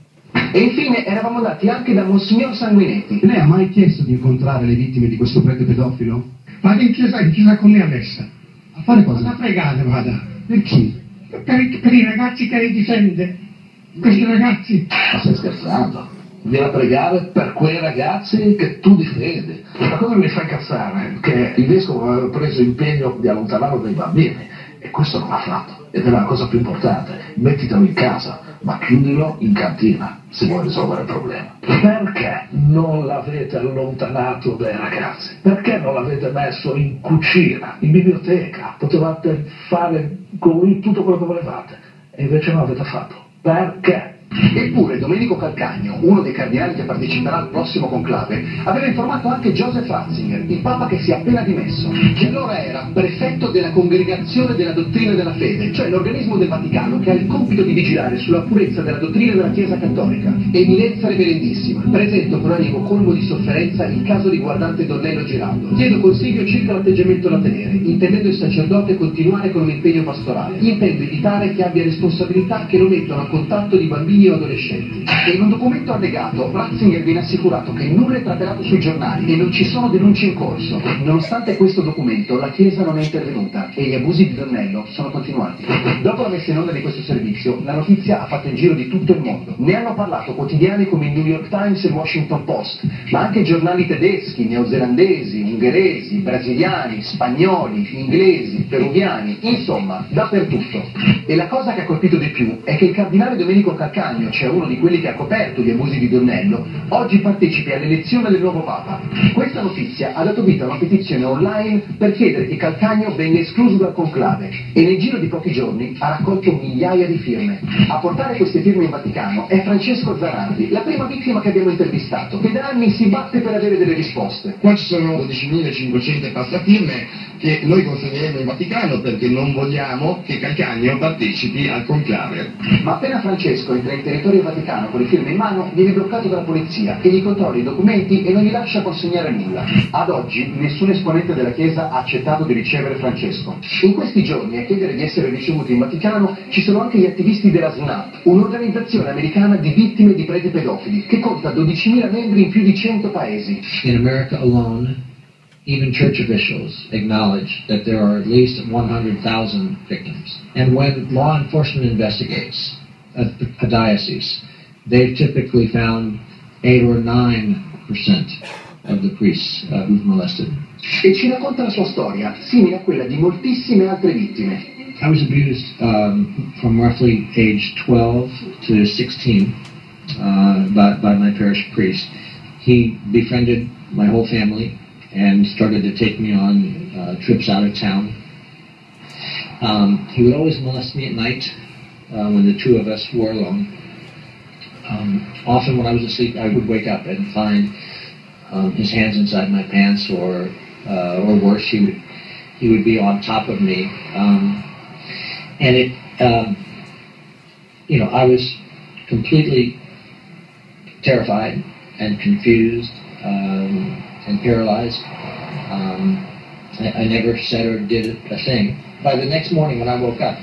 E infine eravamo andati anche da Monsignor Sanguinetti. Lei ha mai chiesto di incontrare le vittime di questo prete pedofilo? Vada in chiesa, in chiesa con me a messa. A fare cosa? A pregare vada. Per chi? Per, per i ragazzi che lei difende. Questi ragazzi. Ma stai scherzando? Vieni a pregare per quei ragazzi che tu difendi. La cosa che mi fa incazzare è che il vescovo aveva preso impegno di allontanarlo dai bambini e questo non l'ha fatto. Ed è la cosa più importante. Mettitelo in casa, ma chiudilo in cantina se vuoi risolvere il problema. Perché non l'avete allontanato dai ragazzi? Perché non l'avete messo in cucina, in biblioteca? Potevate fare con lui tutto quello che volevate e invece non l'avete fatto. Perché? Eppure Domenico Calcagno, uno dei cardinali che parteciperà al prossimo conclave, aveva informato anche Joseph Ratzinger, il papa che si è appena dimesso, che allora era prefetto della Congregazione della Dottrina della Fede, cioè l'organismo del Vaticano che ha il compito di vigilare sulla purezza della dottrina della Chiesa Cattolica. Eminenza reverendissima, presento con animo colmo di sofferenza il caso riguardante Donnello Giraldo. Chiedo consiglio circa l'atteggiamento da tenere, intendendo il sacerdote continuare con un impegno pastorale. Intendo evitare che abbia responsabilità che lo mettano a contatto di bambini o adolescenti. E in un documento allegato Ratzinger viene assicurato che nulla è trattato sui giornali e non ci sono denunce in corso. Nonostante questo documento la Chiesa non è intervenuta e gli abusi di Donnello sono continuati. Dopo la messa in onda di questo servizio la notizia ha fatto il giro di tutto il mondo. Ne hanno parlato quotidiani come il New York Times e il Washington Post, ma anche giornali tedeschi, neozelandesi, ungheresi, brasiliani, spagnoli, inglesi, peruviani, insomma dappertutto. E la cosa che ha colpito di più è che il cardinale Domenico Calcagno, cioè uno di quelli che ha coperto gli abusi di Donnello, oggi partecipi all'elezione del nuovo Papa. Questa notizia ha dato vita a una petizione online per chiedere che Calcagno venga escluso dal conclave e nel giro di pochi giorni ha raccolto migliaia di firme. A portare queste firme in Vaticano è Francesco Zarardi, la prima vittima che abbiamo intervistato, che da anni si batte per avere delle risposte. Qua ci sono dodicimilacinquecento passafirme che noi consegneremo in Vaticano perché non vogliamo che Calcagno partecipi al conclave. Ma appena Francesco entra in nel territorio vaticano con le firme in mano viene bloccato dalla polizia, che gli controlla i documenti e non gli lascia consegnare nulla. Ad oggi nessun esponente della Chiesa ha accettato di ricevere Francesco. In questi giorni a chiedere di essere ricevuti in Vaticano ci sono anche gli attivisti della S N A P, un'organizzazione americana di vittime di preti pedofili, che conta dodicimila membri in più di cento paesi. In America alone, even church officials acknowledge that there are at least one hundred thousand victims. And when law enforcement investigates a, a diocese, they've typically found eight or nine percent of the priests uh, who've molested. E ci racconta la sua storia, simile a quella di moltissime altre vittime. I was abused um, from roughly age twelve to sixteen uh, by, by my parish priest. He befriended my whole family and started to take me on uh, trips out of town. Um, he would always molest me at night uh, when the two of us were alone. Um, often when I was asleep, I would wake up and find um, his hands inside my pants, or uh, or worse, he would he would be on top of me. Um, and it, um, you know, I was completely terrified and confused. Um, and paralyzed. Um, I, I never said or did a thing. By the next morning when I woke up,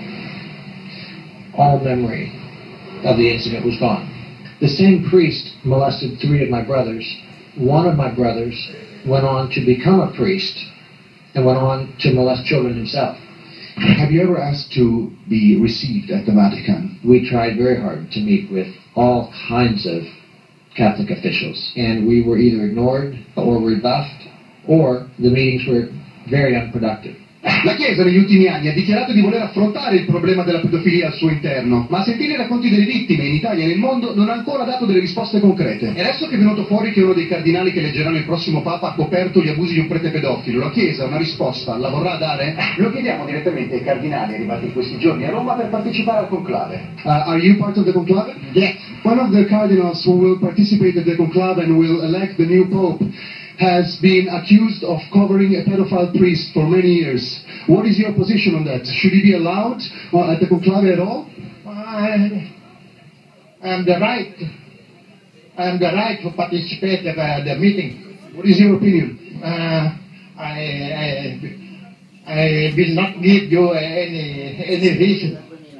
all memory of the incident was gone. The same priest molested three of my brothers. One of my brothers went on to become a priest and went on to molest children himself. Have you ever asked to be received at the Vatican? We tried very hard to meet with all kinds of Catholic officials, and we were either ignored or rebuffed, or the meetings were very unproductive. La Chiesa negli ultimi anni ha dichiarato di voler affrontare il problema della pedofilia al suo interno, ma a sentire i racconti delle vittime in Italia e nel mondo non ha ancora dato delle risposte concrete. E adesso che è venuto fuori che uno dei cardinali che eleggeranno il prossimo Papa ha coperto gli abusi di un prete pedofilo, la Chiesa una risposta la vorrà dare? Lo chiediamo direttamente ai cardinali arrivati in questi giorni a Roma per partecipare al conclave. Uh, are you part of the conclave? Yes. One of the cardinals who will participate in the conclave and will elect the new Pope has been accused of covering a pedophile priest for many years. What is your position on that? Should he be allowed uh, at the conclave at all? I am the right. I am the right to participate in uh, the meeting. What is your opinion? Uh, I, I I will not give you any any reason.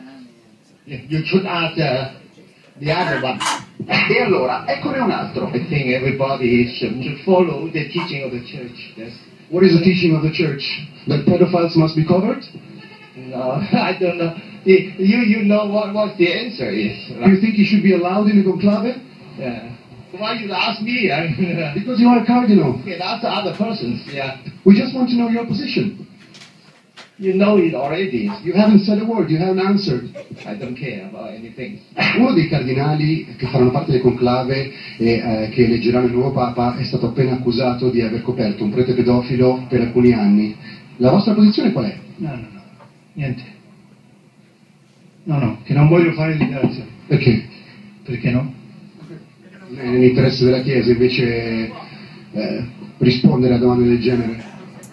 You should ask uh, the other one. E allora, eccone un altro. I think everybody should, should follow the teaching of the church. Yes. What is the teaching of the church? That pedophiles must be covered? No, I don't know. You you know what, what the answer is. Right? Do you think he should be allowed in the conclave? Yeah. Why you ask me? I mean, because you are a cardinal. You can ask other persons. Yeah. We just want to know your position. You know it already. You haven't said a word, you haven't answered. I don't care about anything. Uno dei cardinali che faranno parte del conclave e eh, che eleggeranno il nuovo Papa è stato appena accusato di aver coperto un prete pedofilo per alcuni anni. La vostra posizione qual è? No, no, no. Niente. No, no, che non voglio fare dichiarazione. Perché? Perché no? È nell'interesse della Chiesa invece eh, rispondere a domande del genere.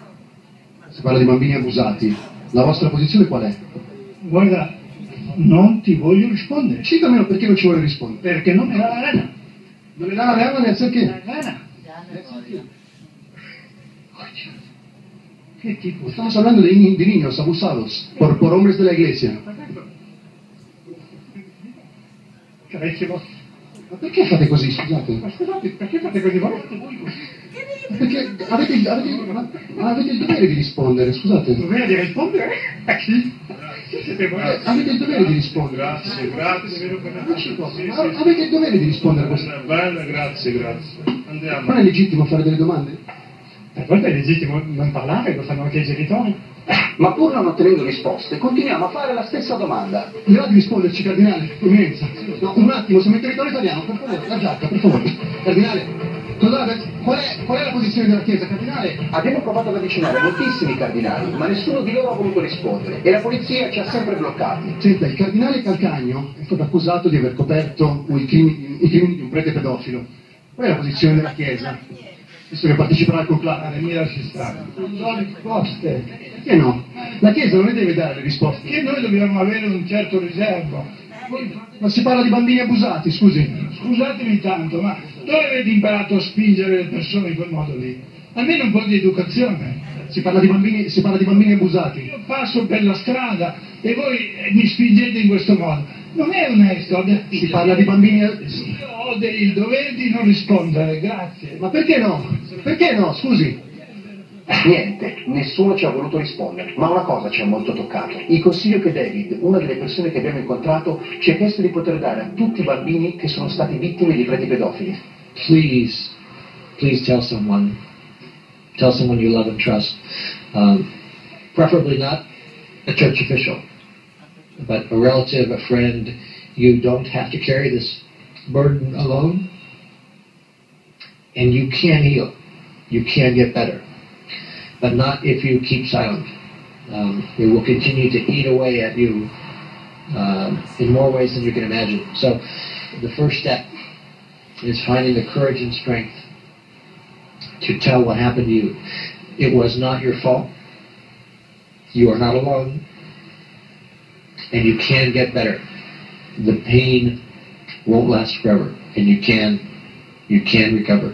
Si parla di bambini abusati. La vostra posizione qual è? Guarda, non ti voglio rispondere. Sì, almeno perché non ci vuole rispondere? Perché non me la dà la gana. Non le dà la gana neanche che? La gana. Che tipo? Estamos hablando de, ni de niños abusados por, por hombres de la iglesia. Carissimo. Ma perché fate così, scusate? Ma scusate, perché fate così? Ma fate voi così? Perché avete, il- avete, ma- ma avete il dovere di rispondere, scusate. Il dovere di rispondere? A chi? Chi siete voi? Eh, avete il dovere di rispondere. Grazie, grazie. Non ci posso, ma avete il dovere di rispondere a questo. Bene, grazie, grazie. Andiamo. Non è legittimo fare delle domande? Per quanto è legittimo non parlare, lo fanno anche i genitori. Ma pur non ottenendo risposte, continuiamo a fare la stessa domanda. Mi va di risponderci, cardinale, eminenza. No, un attimo, siamo in territorio italiano, per favore, la giacca, per favore. Cardinale, scusate, qual è, qual è la posizione della Chiesa, cardinale? Abbiamo provato ad avvicinare moltissimi cardinali, ma nessuno di loro ha voluto rispondere e la polizia ci ha sempre bloccati. Senta, il cardinale Calcagno è stato accusato di aver coperto i crimini, i crimini di un prete pedofilo. Qual è la posizione della Chiesa? Visto che parteciperà al conclave, mi lasci stare. Non do risposte. Perché no? La Chiesa non le deve dare le risposte. Che noi dobbiamo avere un certo riservo. Ma si parla di bambini abusati, scusi. Scusatemi tanto, ma dove avete imparato a spingere le persone in quel modo lì? Almeno un po' di educazione. Si parla di bambini, si parla di bambini abusati. Io passo per la strada e voi eh, mi spingete in questo modo. Non è onesto. Si parla di bambini... Io ho del- il dovere di non rispondere, grazie. Ma perché no? Perché no, scusi? Niente, nessuno ci ha voluto rispondere, ma una cosa ci ha molto toccato. Il consiglio che David, una delle persone che abbiamo incontrato, ci ha chiesto di poter dare a tutti i bambini che sono stati vittime di preti pedofili. Please, please tell someone, tell someone you love and trust, um, preferably not a church official, but a relative, a friend. You don't have to carry this burden alone, and you can heal, you can get better, but not if you keep silent. Um, it will continue to eat away at you um, in more ways than you can imagine. So the first step is finding the courage and strength to tell what happened to you. It was not your fault. You are not alone. And you can get better. The pain won't last forever. And you can, you can recover.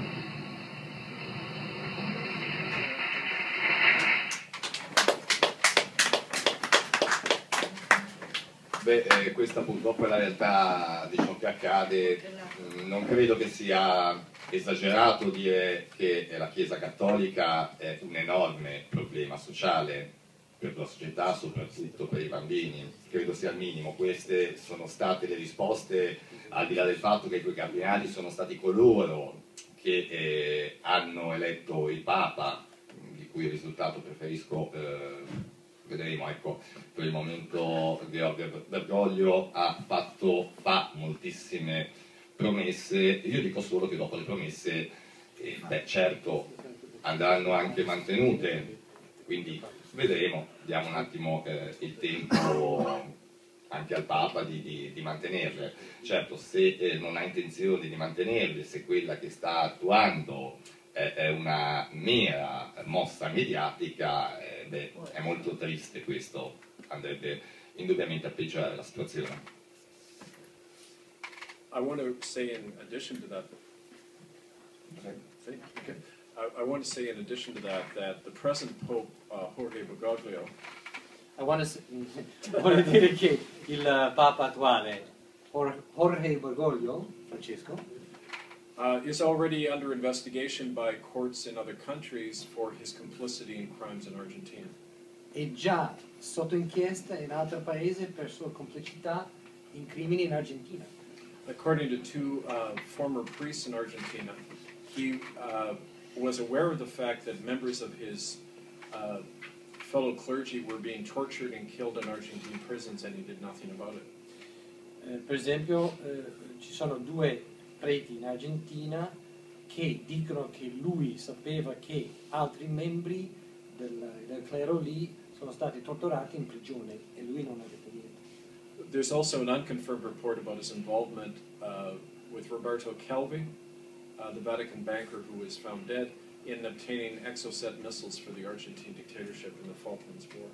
Beh, eh, questa purtroppo è la realtà di ciò che accade. Non credo che sia esagerato dire che la Chiesa Cattolica è un enorme problema sociale per la società, soprattutto per i bambini. Credo sia il minimo. Queste sono state le risposte, al di là del fatto che quei cardinali sono stati coloro che eh, hanno eletto il Papa, di cui il risultato preferisco eh, vedremo. Ecco, per il momento Gheorghe Bergoglio ha fatto fa moltissime promesse. Io dico solo che dopo le promesse, eh, beh, certo, andranno anche mantenute, quindi vedremo, diamo un attimo eh, il tempo anche al Papa di, di, di mantenerle. Certo, se eh, non ha intenzione di mantenerle, se quella che sta attuando eh, è una mera mossa mediatica, eh, beh, è molto triste questo, andrebbe indubbiamente a peggiorare la situazione. I want to say in addition to that, okay. I, I want to say in addition to that that the present Pope uh, Jorge Bergoglio. I want to Vuole dire che il Papa attuale Jorge Bergoglio, Francesco, uh, is already under investigation by courts in other countries for his complicity in crimes in Argentina. è già sotto inchiesta in altro paese per sua complicità in crimini in Argentina. According to two uh, former priests in Argentina, he uh, was aware of the fact that members of his uh, fellow clergy were being tortured and killed in Argentine prisons, and he did nothing about it. Eh, per esempio, eh, ci sono due preti in Argentina che dicono che lui sapeva che altri membri del, del clero lì sono stati torturati in prigione e lui non ha detto niente. There's also an unconfirmed report about his involvement uh, with Roberto Calvi, uh, the Vatican banker who was found dead, in obtaining Exocet missiles for the Argentine dictatorship in the Falklands War.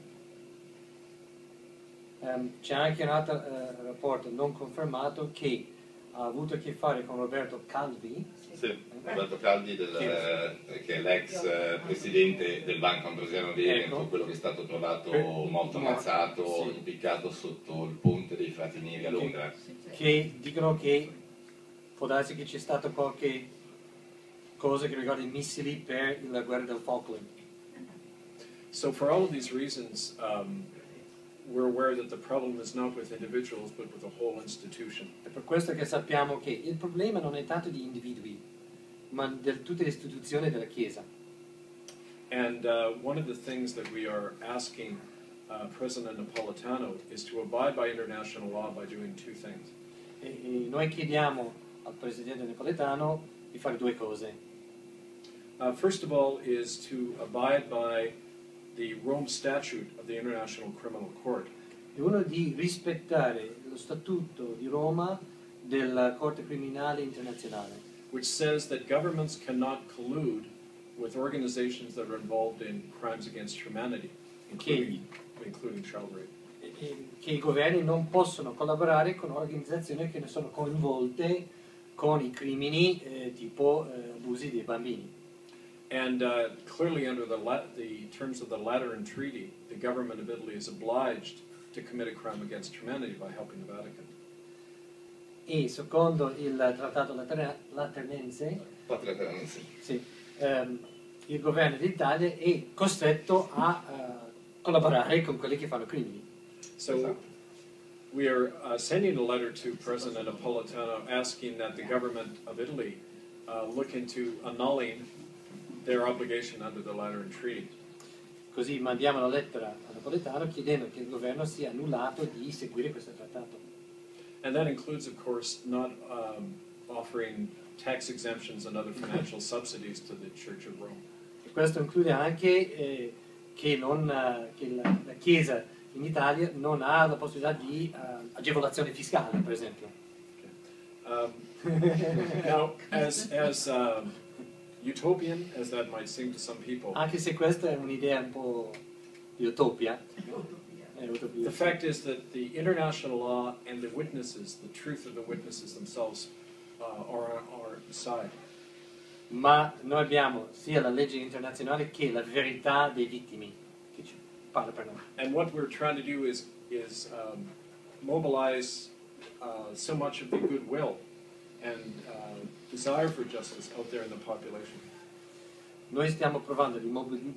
Um, c'è anche un altro uh, rapporto non confermato che ha avuto a che fare con Roberto Calvi. Sì, Roberto Calvi, del, eh, che è l'ex eh, presidente del Banco Ambrosiano di Veneto, ecco, quello che è stato trovato morto, ammazzato, sì, impiccato sotto il ponte dei Frati Neri a Londra. Che dicono che può darsi che c'è stata qualche cosa che riguarda i missili per la guerra del Falkland. So for all of these reasons, um, we're aware that the problem is not with individuals, but with the whole institution. È per questo che sappiamo che il problema non è tanto di individui, ma di tutte le istituzioni della Chiesa. And uh, one of the things that we are asking uh, President Napolitano is to abide by international law by doing two things. E, e noi chiediamo al Presidente Napolitano di fare due cose. Uh, first of all is to abide by the Rome Statute of the International Criminal Court. E uno di rispettare lo Statuto di Roma della Corte Criminale Internazionale, which says that governments cannot collude with organizations that are involved in crimes against humanity, including, including child rape. che i governi non possono collaborare con organizzazioni che ne sono coinvolte con i crimini eh, tipo eh, abusi dei bambini. And uh, clearly under the, La the terms of the Lateran Treaty, the government of Italy is obliged to commit a crime against humanity by helping the Vatican. E secondo il trattato later lateranense, sì, ehm, il governo d'Italia è costretto a uh, collaborare con quelli che fanno crimini. So we are uh, sending a letter to President Napolitano asking that the government of Italy uh, look into annulling their obligation under the Lateran Treaty. Così mandiamo la lettera a Napolitano chiedendo che il governo sia annullato di seguire questo trattato. And that includes, of course, not um, offering tax exemptions and other financial subsidies to the Church of Rome. E questo include anche eh, che, non, uh, che la, la Chiesa in Italia non ha la possibilità di uh, agevolazione fiscale, per esempio. Um, now, as, as um, utopian as that might seem to some people, anche se questa è un'idea un po' di utopia, the fact is that the international law and the witnesses, the truth of the witnesses themselves, uh, are on our side. Ma noi abbiamo sia la legge internazionale che la verità dei vittimi che ci parla per noi. And what we're trying to do is, is um, mobilize uh, so much of the goodwill and uh, desire for justice out there in the population. Noi stiamo provando di mobili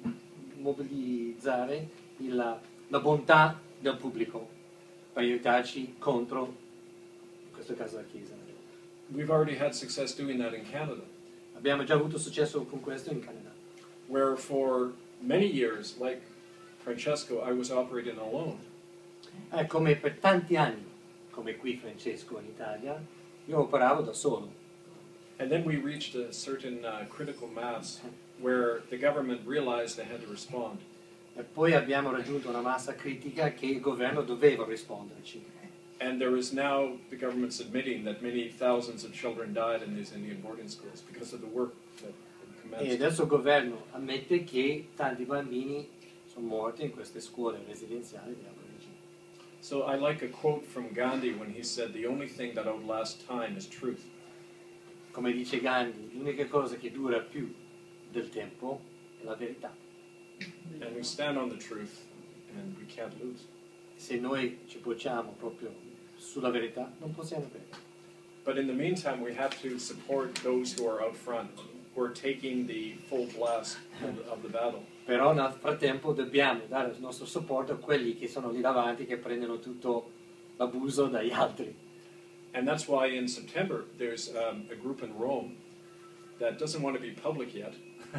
mobilizzare il, la bontà del pubblico per aiutarci contro, in questo caso, la Chiesa. We've already had success doing that in Canada. Abbiamo già avuto successo con questo in Canada. Where for many years, like Francesco, I was operating alone. Eh, come per tanti anni, come qui Francesco in Italia, io operavo da solo. And then we reached a certain uh, critical mass where the government realized they had to respond. E poi abbiamo raggiunto una massa critica che il governo doveva risponderci. And there is now the government's admitting that many thousands of children died in these Indian boarding schools because of the work that commenced. E adesso il governo ammette che tanti bambini sono morti in queste scuole residenziali di aborigini. So I like a quote from Gandhi when he said, "The only thing that outlasts time is truth." Come dice Gandhi, l'unica cosa che dura più del tempo è la verità. And we stand on the truth and we can't lose. Se noi ci poggiamo proprio sulla verità, non possiamo perdere. But in the meantime, we have to support those who are out front, who are taking the full blast of, of the battle. Però nel frattempo dobbiamo dare il nostro supporto a quelli che sono lì davanti, che prendono tutto l'abuso dagli altri. And that's why in September there's um, a group in Rome that doesn't want to be public yet,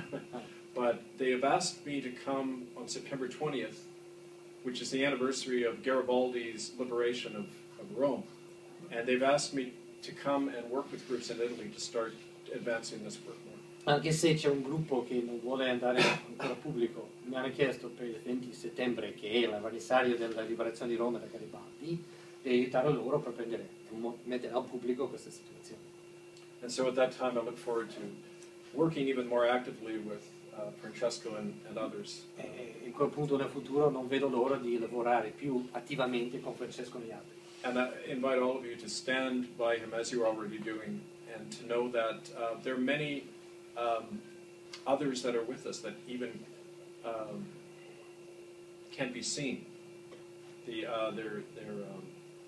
but they have asked me to come on September twentieth, which is the anniversary of Garibaldi's liberation of, of Rome. And they've asked me to come and work with groups in Italy to start advancing this work more. Anche se c'è un gruppo che non vuole andare ancora pubblico, mi hanno chiesto per il venti settembre, che è l'anniversario della liberazione di Roma da Garibaldi, di aiutare loro per prendere, mettere al pubblico questa situazione. And so at that time I look forward to working even more actively with uh, Francesco and, and others. E in quel punto nel futuro non vedo l'ora di lavorare più attivamente con Francesco e gli altri. And I invite all of you to stand by him as you're already doing, and to know that uh, there are many um, others that are with us that even um, can't be seen. The, uh, they're, they're, um,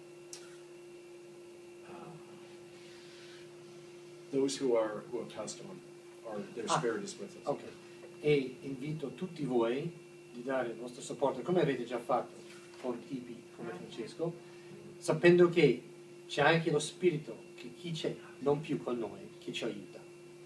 uh, those who are who have passed on, or their Ah, spirit is with us. Ok, e invito tutti voi di dare il vostro supporto, come avete già fatto con tipi come Francesco, sapendo che c'è anche lo spirito che chi c'è, non più con noi, che ci aiuta.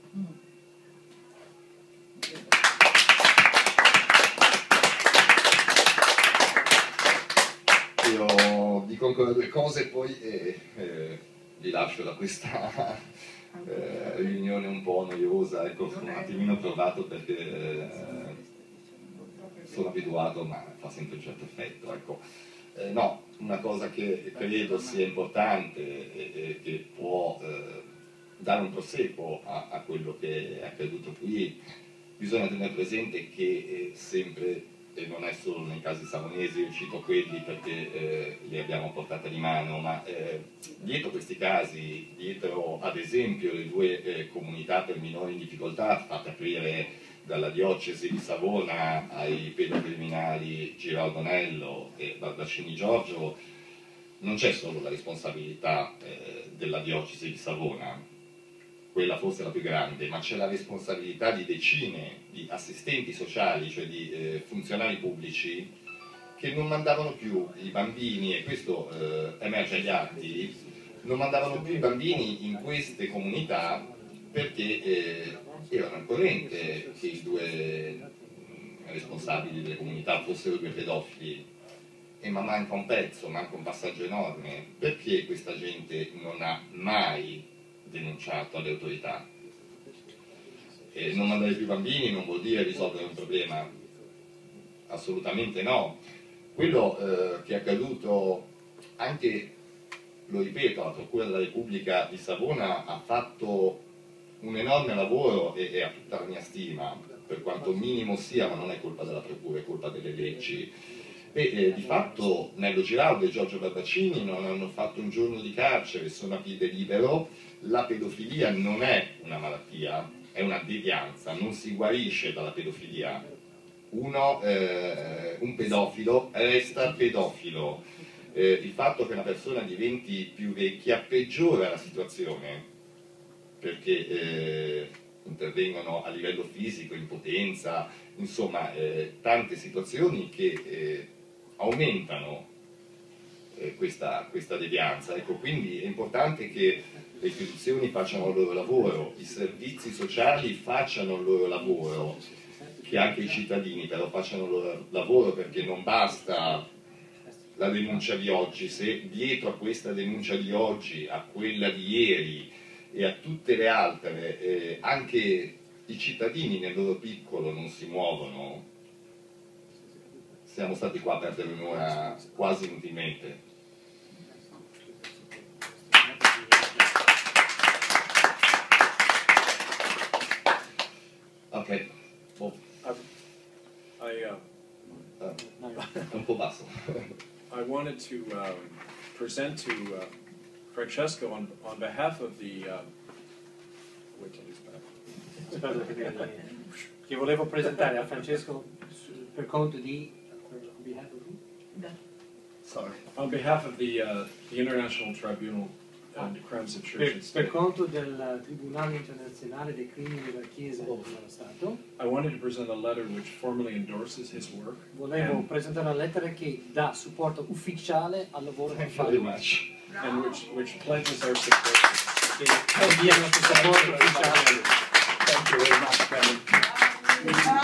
Io dico ancora due cose e poi eh, eh, vi lascio da questa eh, riunione un po' noiosa. Ecco, sono un attimino provato perché eh, sono abituato, ma fa sempre un certo effetto. Ecco. Eh, no, una cosa che credo sia importante e, e che può eh, dare un proseguo a, a quello che è accaduto qui, bisogna tenere presente che eh, sempre e non è solo nei casi savonesi, io cito quelli perché eh, li abbiamo a portata di mano, ma eh, dietro questi casi, dietro ad esempio le due eh, comunità per minori in difficoltà fatte aprire dalla diocesi di Savona ai pedocriminali Giraldo Nello e Baldacini Giorgio, non c'è solo la responsabilità eh, della diocesi di Savona, quella forse la più grande, ma c'è la responsabilità di decine di assistenti sociali, cioè di eh, funzionari pubblici, che non mandavano più i bambini, e questo eh, emerge agli atti, non mandavano più i bambini in queste comunità perché eh, erano al corrente che i due mh, responsabili delle comunità fossero due pedofili, e ma manca un pezzo, manca un passaggio enorme. Perché questa gente non ha mai denunciato alle autorità? E non mandare più bambini non vuol dire risolvere un problema, assolutamente no. Quello eh, che è accaduto, anche, lo ripeto, la Procura della Repubblica di Savona ha fatto un enorme lavoro e, e ha tutta la mia stima, per quanto minimo sia, ma non è colpa della Procura, è colpa delle leggi. E eh, di fatto Nello Giraldo e Giorgio Baldacini non hanno fatto un giorno di carcere, sono a piede libero. La pedofilia non è una malattia, è una devianza, non si guarisce dalla pedofilia. Uno, eh, un pedofilo resta pedofilo. Eh, il fatto che una persona diventi più vecchia peggiora la situazione, perché eh, intervengono a livello fisico, impotenza, insomma eh, tante situazioni che eh, aumentano eh, questa, questa devianza. Ecco, quindi è importante che le istituzioni facciano il loro lavoro, i servizi sociali facciano il loro lavoro, che anche i cittadini però facciano il loro lavoro, perché non basta la denuncia di oggi, se dietro a questa denuncia di oggi, a quella di ieri e a tutte le altre eh, anche i cittadini nel loro piccolo non si muovono, siamo stati qua a perdere un'ora quasi inutilmente. Ok, oh. I, uh, uh, un po' basso. I wanted to um, present to uh, Francesco on, on behalf of the... Uh, wait till he's back. Che volevo presentare a Francesco per conto di... Sorry. On behalf of the, uh, the International Tribunal on Crimes of Church Per, and State. per conto del Tribunale Internazionale dei Crimini della Chiesa e dello Stato, I wanted to present a letter which formally endorses his work. volevo and, presentare una lettera che dà supporto ufficiale al lavoro che fa Very lui. much. and which, which pledges our support. Che invia il nostro supporto ufficiale. Thank you very much, Kevin.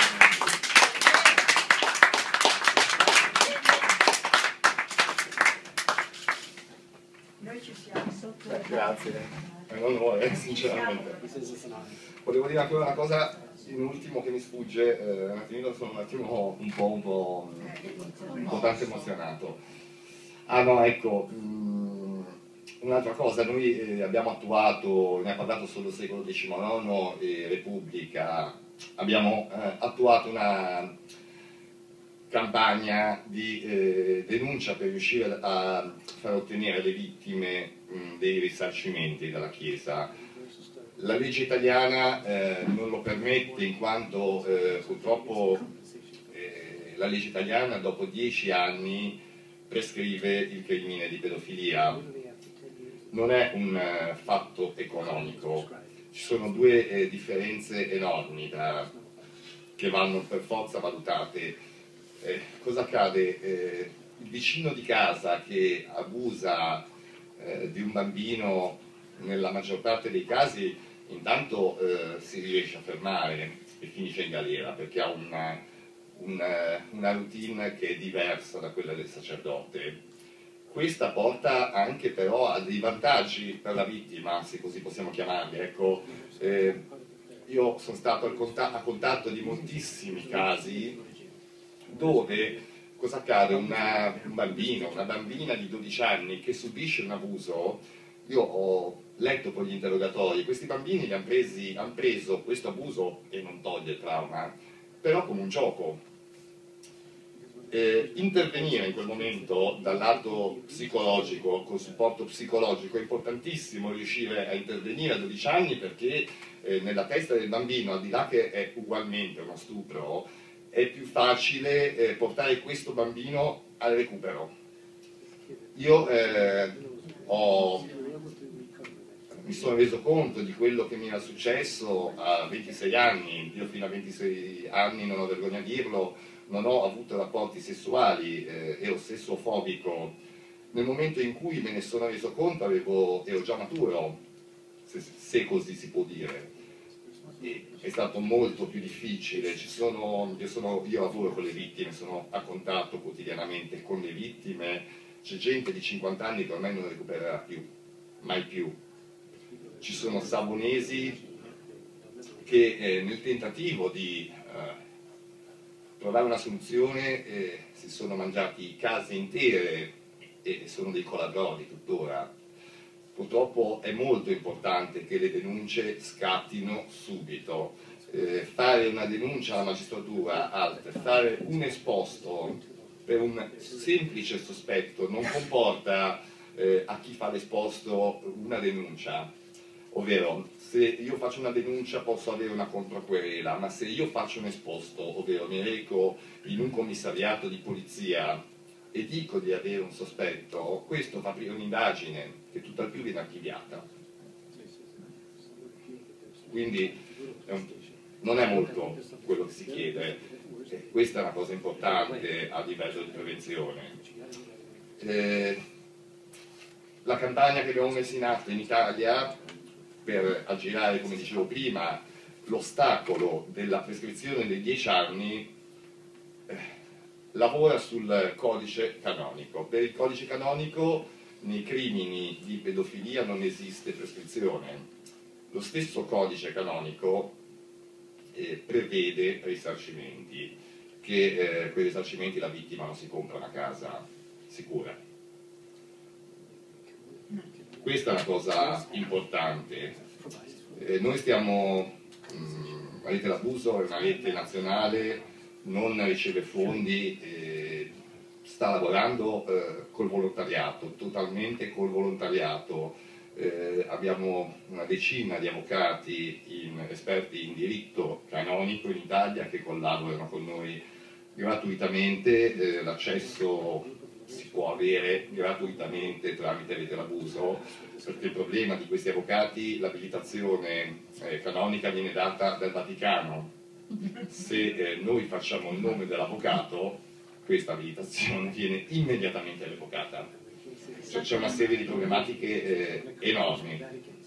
Noi ci siamo sotto. Eh, grazie, è un onore, sinceramente. Volevo dire ancora una cosa in ultimo che mi sfugge, eh, un attimino, sono un attimo un po', un po', un po' tanto emozionato. Ah no, ecco, mh, un'altra cosa, noi eh, abbiamo attuato, ne ha parlato solo il secolo diciannove e Repubblica, abbiamo eh, attuato una campagna di eh, denuncia per riuscire a far ottenere alle vittime mh, dei risarcimenti dalla Chiesa. La legge italiana eh, non lo permette, in quanto eh, purtroppo eh, la legge italiana dopo dieci anni prescrive il crimine di pedofilia. Non è un eh, fatto economico, ci sono due eh, differenze enormi da, che vanno per forza valutate. Eh, cosa accade? Eh, il vicino di casa che abusa eh, di un bambino, nella maggior parte dei casi, intanto eh, si riesce a fermare e finisce in galera perché ha una, una, una routine che è diversa da quella del sacerdote. Questa porta anche però a dei vantaggi per la vittima, se così possiamo chiamarli. Ecco, eh, io sono stato al contatto, a contatto di moltissimi casi dove cosa accade? Una, un bambino, una bambina di dodici anni che subisce un abuso. Io ho letto poi gli interrogatori, questi bambini li hanno presi, hanno preso questo abuso, e non toglie il trauma, però come un gioco. Eh, intervenire in quel momento dal lato psicologico, col supporto psicologico, è importantissimo riuscire a intervenire a dodici anni, perché eh, nella testa del bambino, al di là che è ugualmente uno stupro, è più facile eh, portare questo bambino al recupero. Io eh, ho, mi sono reso conto di quello che mi era successo a ventisei anni, io fino a ventisei anni, non ho vergogna a dirlo, non ho avuto rapporti sessuali, eh, ero sessuofobico. Nel momento in cui me ne sono reso conto avevo, ero già maturo, se, se così si può dire. E è stato molto più difficile. Ci sono, io, sono, io lavoro con le vittime, sono a contatto quotidianamente con le vittime, c'è gente di cinquanta anni che ormai non recupererà più, mai più. Ci sono savonesi che eh, nel tentativo di eh, trovare una soluzione eh, si sono mangiati case intere e sono dei coladroni tuttora. Purtroppo è molto importante che le denunce scattino subito. Eh, fare una denuncia alla magistratura, altre, fare un esposto per un semplice sospetto non comporta eh, a chi fa l'esposto una denuncia. Ovvero, se io faccio una denuncia posso avere una controquerela, ma se io faccio un esposto, ovvero mi reco in un commissariato di polizia e dico di avere un sospetto, questo fa aprire un'indagine che tutt'al più viene archiviata. Quindi è un, non è molto quello che si chiede, e questa è una cosa importante a livello di prevenzione. Eh, la campagna che abbiamo messo in atto in Italia per aggirare, come dicevo prima, l'ostacolo della prescrizione dei dieci anni, eh, lavora sul codice canonico. Per il codice canonico nei crimini di pedofilia non esiste prescrizione. Lo stesso codice canonico eh, prevede risarcimenti, che eh, quei risarcimenti la vittima non si compra una casa sicura. Questa è una cosa importante. Eh, noi stiamo, mh, la rete d'abuso è una rete nazionale, non riceve fondi, eh, sta lavorando eh, col volontariato, totalmente col volontariato. Eh, abbiamo una decina di avvocati in, esperti in diritto canonico in Italia che collaborano con noi gratuitamente, eh, l'accesso si può avere gratuitamente tramite rete d'abuso, perché il problema di questi avvocati, l'abilitazione eh, canonica viene data dal Vaticano. Se eh, noi facciamo il nome dell'avvocato, questa abilitazione viene immediatamente revocata. Cioè, c'è una serie di problematiche eh, enormi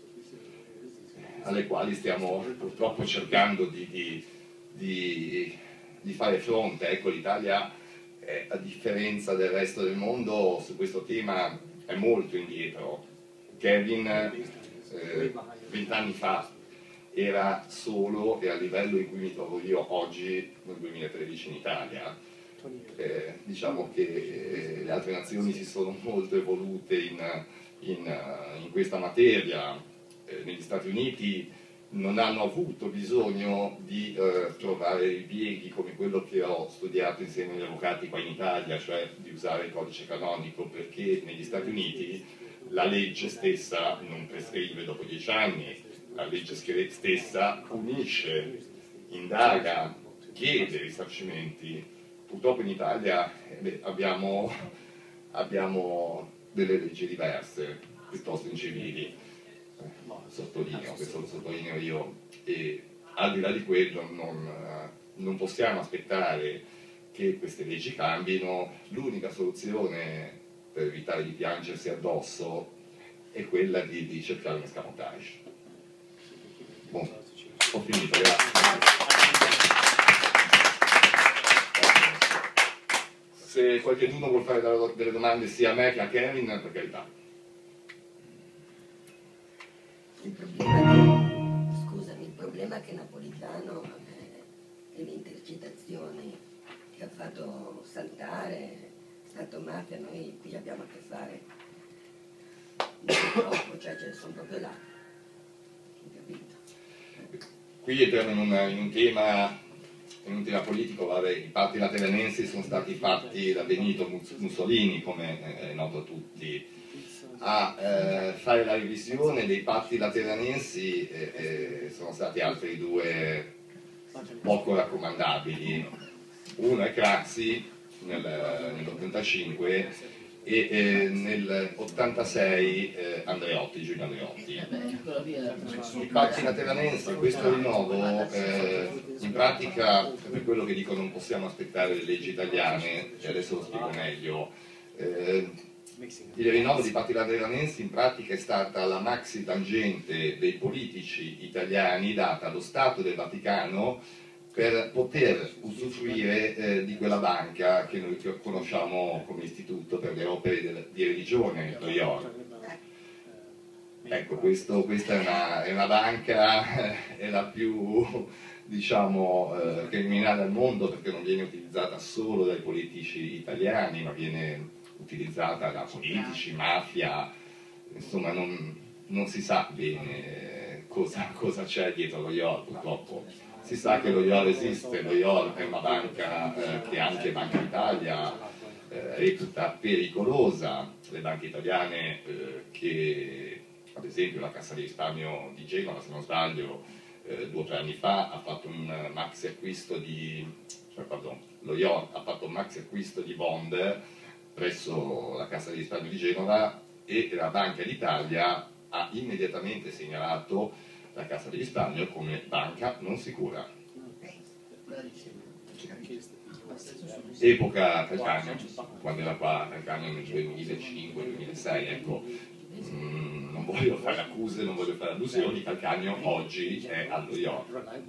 alle quali stiamo purtroppo cercando di, di, di, di fare fronte. Ecco, l'Italia, eh, a differenza del resto del mondo, su questo tema è molto indietro. Kevin, eh, vent'anni fa, era solo, e a livello in cui mi trovo io oggi, nel duemilatredici in Italia. Eh, diciamo che eh, le altre nazioni si sono molto evolute in, in, uh, in questa materia. Eh, negli Stati Uniti non hanno avuto bisogno di uh, trovare ripieghi come quello che ho studiato insieme agli avvocati qua in Italia, cioè di usare il codice canonico, perché negli Stati Uniti la legge stessa non prescrive dopo dieci anni, la legge stessa punisce, indaga, chiede risarcimenti. Purtroppo in Italia eh, beh, abbiamo, abbiamo delle leggi diverse, piuttosto incivili, eh, sottolineo, questo lo sottolineo io, e al di là di quello non, eh, non possiamo aspettare che queste leggi cambino. L'unica soluzione per evitare di piangersi addosso è quella di, di cercare un escamotage. Bon, ho finito, grazie. Se qualcuno vuole fare delle domande sia a me che a Kevin, per carità. Il problema che, scusami, il problema che Napolitano eh, e le intercettazioni che ha fatto saltare Stato Mafia, noi qui abbiamo a che fare purtroppo, cioè, cioè sono proprio là, capito? Qui entriamo in un, in un tema è inutile politico, vabbè, i patti lateranensi sono stati fatti da Benito Mussolini, come è noto a tutti. A eh, fare la revisione dei patti lateranensi eh, eh, sono stati altri due poco raccomandabili. Uno è Craxi nel, nell'ottantacinque e eh, nell'ottantasei eh, Andreotti, Giulio Andreotti. I patti lateranensi, questo rinnovo, eh, in pratica, per quello che dico non possiamo aspettare le leggi italiane, e adesso lo spiego meglio. Eh, il rinnovo dei patti lateranensi in pratica è stata la maxi tangente dei politici italiani data allo Stato del Vaticano per poter usufruire eh, di quella banca che noi conosciamo come istituto per le opere di religione, lo I O R. Ecco, questo, questa è una, è una banca, è la più, diciamo, eh, criminale al mondo, perché non viene utilizzata solo dai politici italiani, ma viene utilizzata da politici, mafia, insomma non, non si sa bene cosa, cosa c'è dietro lo I O R, purtroppo. Si sa che lo I O R esiste, lo I O R è una banca eh, che anche Banca d'Italia eh, reputa pericolosa. Le banche italiane eh, che, ad esempio la Cassa di Risparmio di Genova, se non sbaglio, eh, due o tre anni fa ha fatto un maxi acquisto di, cioè, pardon, lo I O R ha fatto un maxi acquisto di bond presso la Cassa di Risparmio di Genova e la Banca d'Italia ha immediatamente segnalato la Cassa di Risparmio come banca non sicura. Epoca Calcagno, quando era qua Calcagno nel duemilacinque duemilasei, ecco, mm, non voglio fare accuse, non voglio fare allusioni, Calcagno oggi è allo I O R.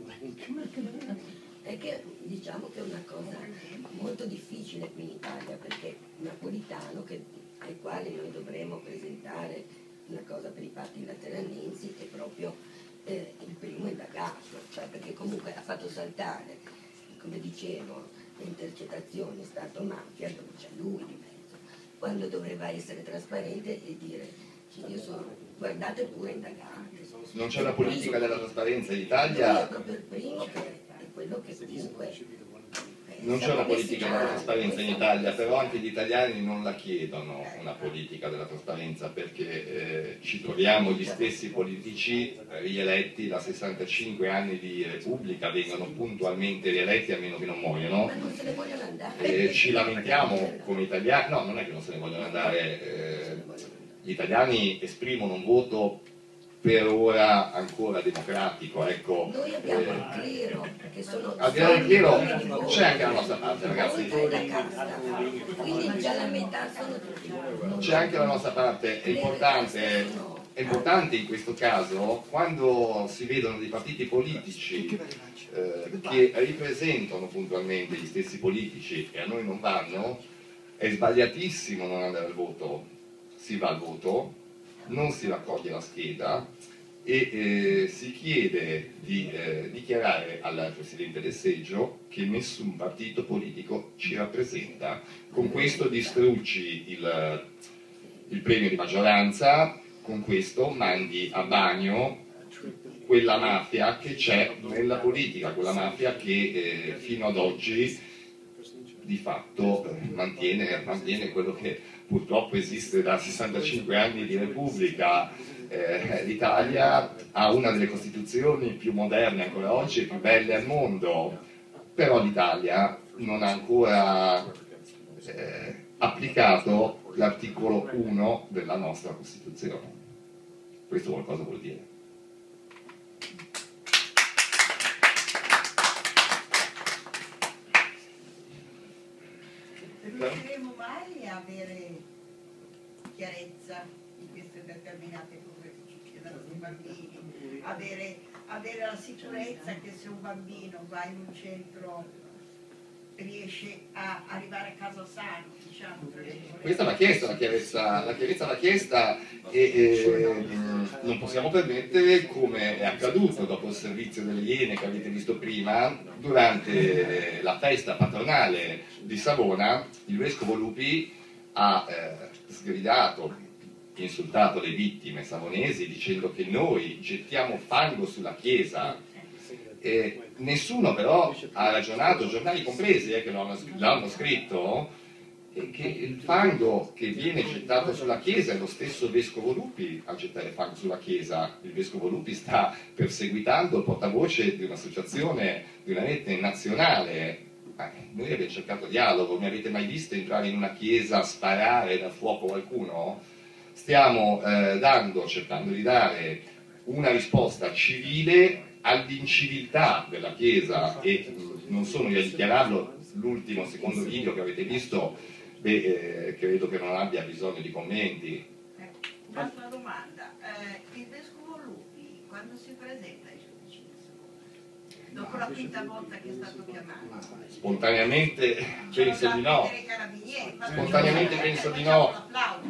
È che diciamo che è una cosa molto difficile qui in Italia, perché Napolitano, che, ai quali noi dovremmo presentare una cosa per i patti lateranensi, è proprio eh, il primo indagato, cioè perché comunque ha fatto saltare, come dicevo, le intercettazioni Stato-mafia, dove c'è lui di mezzo, quando doveva essere trasparente e dire io sono, guardate pure indagate. Non c'è una politica della trasparenza in Italia. È proprio il primo che è quello che comunque Non c'è una politica della trasparenza in Italia, però anche gli italiani non la chiedono una politica della trasparenza, perché eh, ci troviamo gli stessi politici rieletti da sessantacinque anni di Repubblica, vengono puntualmente rieletti a meno che non muoiono, e ci lamentiamo come italiani, no, non è che non se ne vogliono andare, eh, gli italiani esprimono un voto per ora ancora democratico, ecco. Noi abbiamo il clero, che sono abbiamo il clero, c'è anche la nostra parte, ragazzi. Quindi già la metà sono tutti. C'è anche la nostra parte, è importante, è importante in questo caso, quando si vedono dei partiti politici eh, che ripresentano puntualmente gli stessi politici e a noi non vanno, è sbagliatissimo non andare al voto. Si va al voto, non si raccoglie la scheda e eh, si chiede di eh, dichiarare al Presidente del Seggio che nessun partito politico ci rappresenta. Con questo distruggi il, il premio di maggioranza, con questo mandi a bagno quella mafia che c'è nella politica, quella mafia che eh, fino ad oggi di fatto eh, mantiene, mantiene quello che purtroppo esiste da sessantacinque anni di Repubblica. Eh, L'Italia ha una delle costituzioni più moderne ancora oggi e più belle al mondo, però l'Italia non ha ancora eh, applicato l'articolo uno della nostra Costituzione. Questo qualcosa vuol dire. Riusciremo mai a avere chiarezza di queste determinate cose che succedono ai bambini, avere, avere la sicurezza che se un bambino va in un centro riesce a arrivare a casa sano, diciamo. Questa va chiesta, la chiarezza, la chiarezza va chiesta e eh, non possiamo permettere, come è accaduto dopo il servizio delle Iene che avete visto prima, durante la festa patronale di Savona, il Vescovo Lupi ha eh, sgridato, insultato le vittime savonesi dicendo che noi gettiamo fango sulla Chiesa. E nessuno però ha ragionato, giornali compresi eh, che l'hanno, l'hanno scritto, e che il fango che viene gettato sulla Chiesa è lo stesso Vescovo Lupi a gettare fango sulla Chiesa. Il Vescovo Lupi sta perseguitando il portavoce di un'associazione, di una rete nazionale. Ma noi abbiamo cercato dialogo, mi avete mai visto entrare in una chiesa, sparare da fuoco qualcuno? Stiamo eh, dando, cercando di dare una risposta civile all'inciviltà della Chiesa, e mh, non sono io a dichiararlo. L'ultimo, secondo video che avete visto, beh, eh, credo che non abbia bisogno di commenti. Un'altra domanda, eh, il Vescovo Lupi quando si presenta ai giudici? Dopo la quinta volta che è stato chiamato? Spontaneamente penso di no. Spontaneamente penso di no.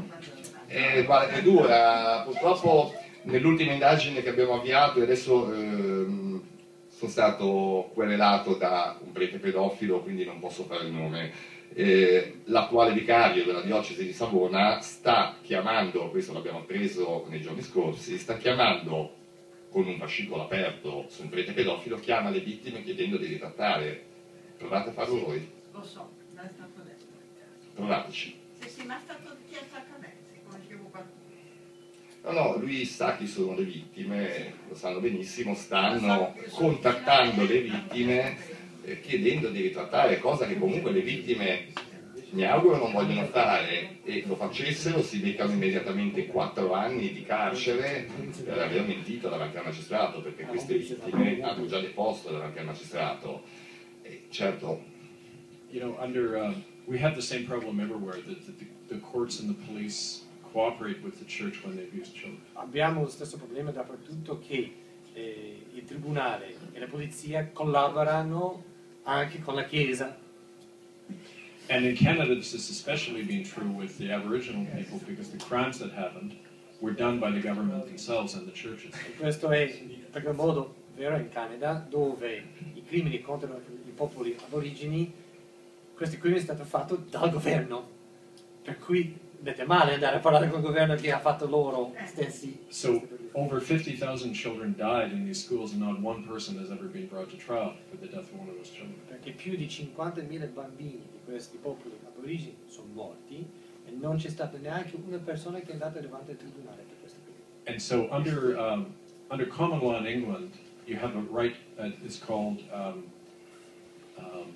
Eh, guarda, è dura, purtroppo nell'ultima indagine che abbiamo avviato, e adesso ehm, sono stato querelato da un prete pedofilo, quindi non posso fare il nome. Eh, l'attuale vicario della diocesi di Savona sta chiamando, questo l'abbiamo preso nei giorni scorsi, sta chiamando con un fascicolo aperto su un prete pedofilo, chiama le vittime chiedendo di ritrattare. Provate a farlo voi. Lo so, non è stato detto. Provateci. Sì, sì, ma è stato chiesto a Cavezzi, conoscevo qualcuno. No, no, lui sa chi sono le vittime, lo sanno benissimo, stanno contattando le vittime eh, chiedendo di ritrattare, cosa che comunque le vittime, mi auguro, non vogliono fare, e lo facessero si beccano immediatamente quattro anni di carcere per aver mentito davanti al magistrato, perché queste vittime hanno già deposto davanti al magistrato. E certo. You know, under, uh, we have the same problem everywhere, that the, the, the courts and the police cooperate with the church when they abuse children. Abbiamo lo stesso problema dappertutto, che eh, il tribunale e la polizia collaborano anche con la Chiesa. And in Canada, this has especially been true with the Aboriginal people, because the crimes that happened were done by the government themselves and the churches. E questo è in qualche modo vero in Canada, dove i crimini contro i popoli aborigeni, questi crimini sono stati fatti dal governo, per cui vedete male andare a parlare con il governo che ha fatto loro stessi. So over fifty thousand children died in these schools, and not one person has ever been brought to trial for the death of one of those children. Perché più di cinquantamila bambini di questi popoli aborigeni sono morti e non c'è stata neanche una persona che è andata davanti al tribunale per questo crimine. And so under um, under common law in England, you have a right that is called um, um,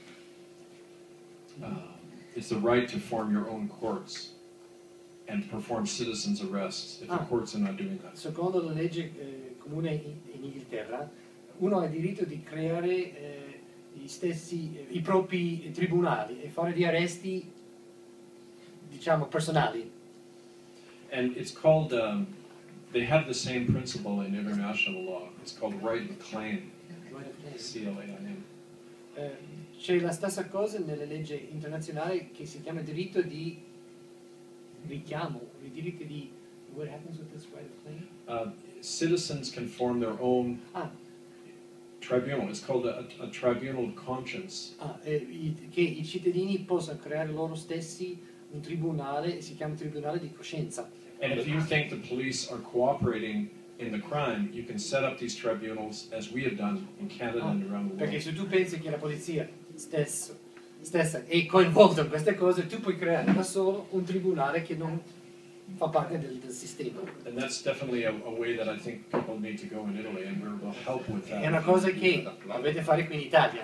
uh, it's the right to form your own courts and perform citizens' arrests if Ah. the courts are not doing that. Secondo la legge eh, comune in, in Inghilterra, uno ha il diritto di creare eh, gli stessi, eh, i propri tribunali e fare gli arresti, diciamo, personali. And it's called, um, they have the same principle in international law. It's called right of claim, C L A I N. Eh, c'è la stessa cosa nelle leggi internazionali che si chiama diritto di richiamo, i diritti di... What happens with this right of claim? Uh, citizens can form their own Ah. tribunal. It's called a, a tribunal of conscience. Ah, eh, i- che i cittadini possano creare loro stessi un tribunale, si chiama tribunale di coscienza. And if you think the police are cooperating in the crime, you can set up these tribunals as we have done in Canada Ah, and around the perché world. se tu pensi che la polizia stesso, stessa è coinvolta in queste cose, tu puoi creare da solo un tribunale che non fa parte del, del sistema. And that's definitely a, a way that I think people need to go in Italy, and we're will help with that. È una cosa che dovete fare qui in Italia.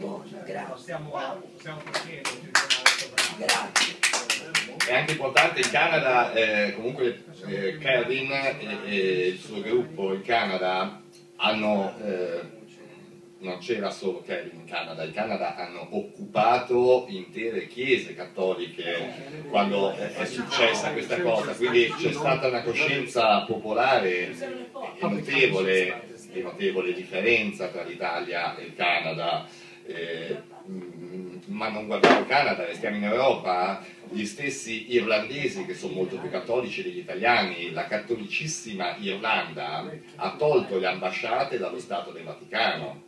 È anche importante in Canada, eh, comunque eh, Kevin e, e il suo gruppo in Canada hanno, eh, non c'era solo Kevin in Canada, in Canada hanno occupato intere chiese cattoliche quando è, è successa questa cosa, quindi c'è stata una coscienza popolare notevole, di notevole differenza tra l'Italia e il Canada. Eh, mh, ma non guardiamo il Canada, restiamo in Europa. Gli stessi irlandesi, che sono molto più cattolici degli italiani, la cattolicissima Irlanda ha tolto le ambasciate dallo Stato del Vaticano.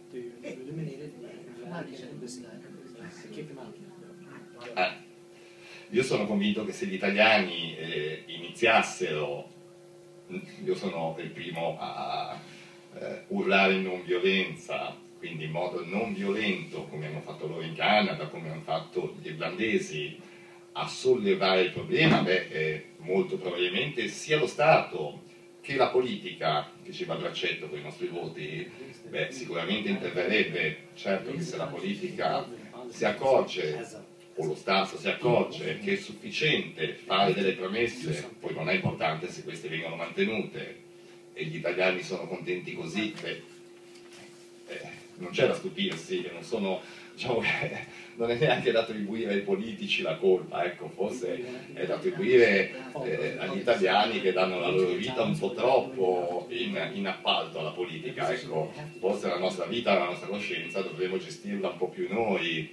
Eh, io sono convinto che se gli italiani eh, iniziassero, io sono il primo a, eh, urlare in non violenza, quindi in modo non violento, come hanno fatto loro in Canada, come hanno fatto gli irlandesi, a sollevare il problema, beh, eh, molto probabilmente sia lo Stato che la politica, che ci va a braccetto con i nostri voti, beh, sicuramente interverrebbe. Certo che se la politica si accorge, o lo Stato si accorge che è sufficiente fare delle promesse, poi non è importante se queste vengono mantenute, e gli italiani sono contenti così, beh, eh, non c'è da stupirsi, che non sono, diciamo, non è neanche da attribuire ai politici la colpa, ecco, forse è da attribuire eh, agli italiani che danno la loro vita un po' troppo in, in appalto alla politica, ecco, forse la nostra vita, la nostra coscienza dovremmo gestirla un po' più noi.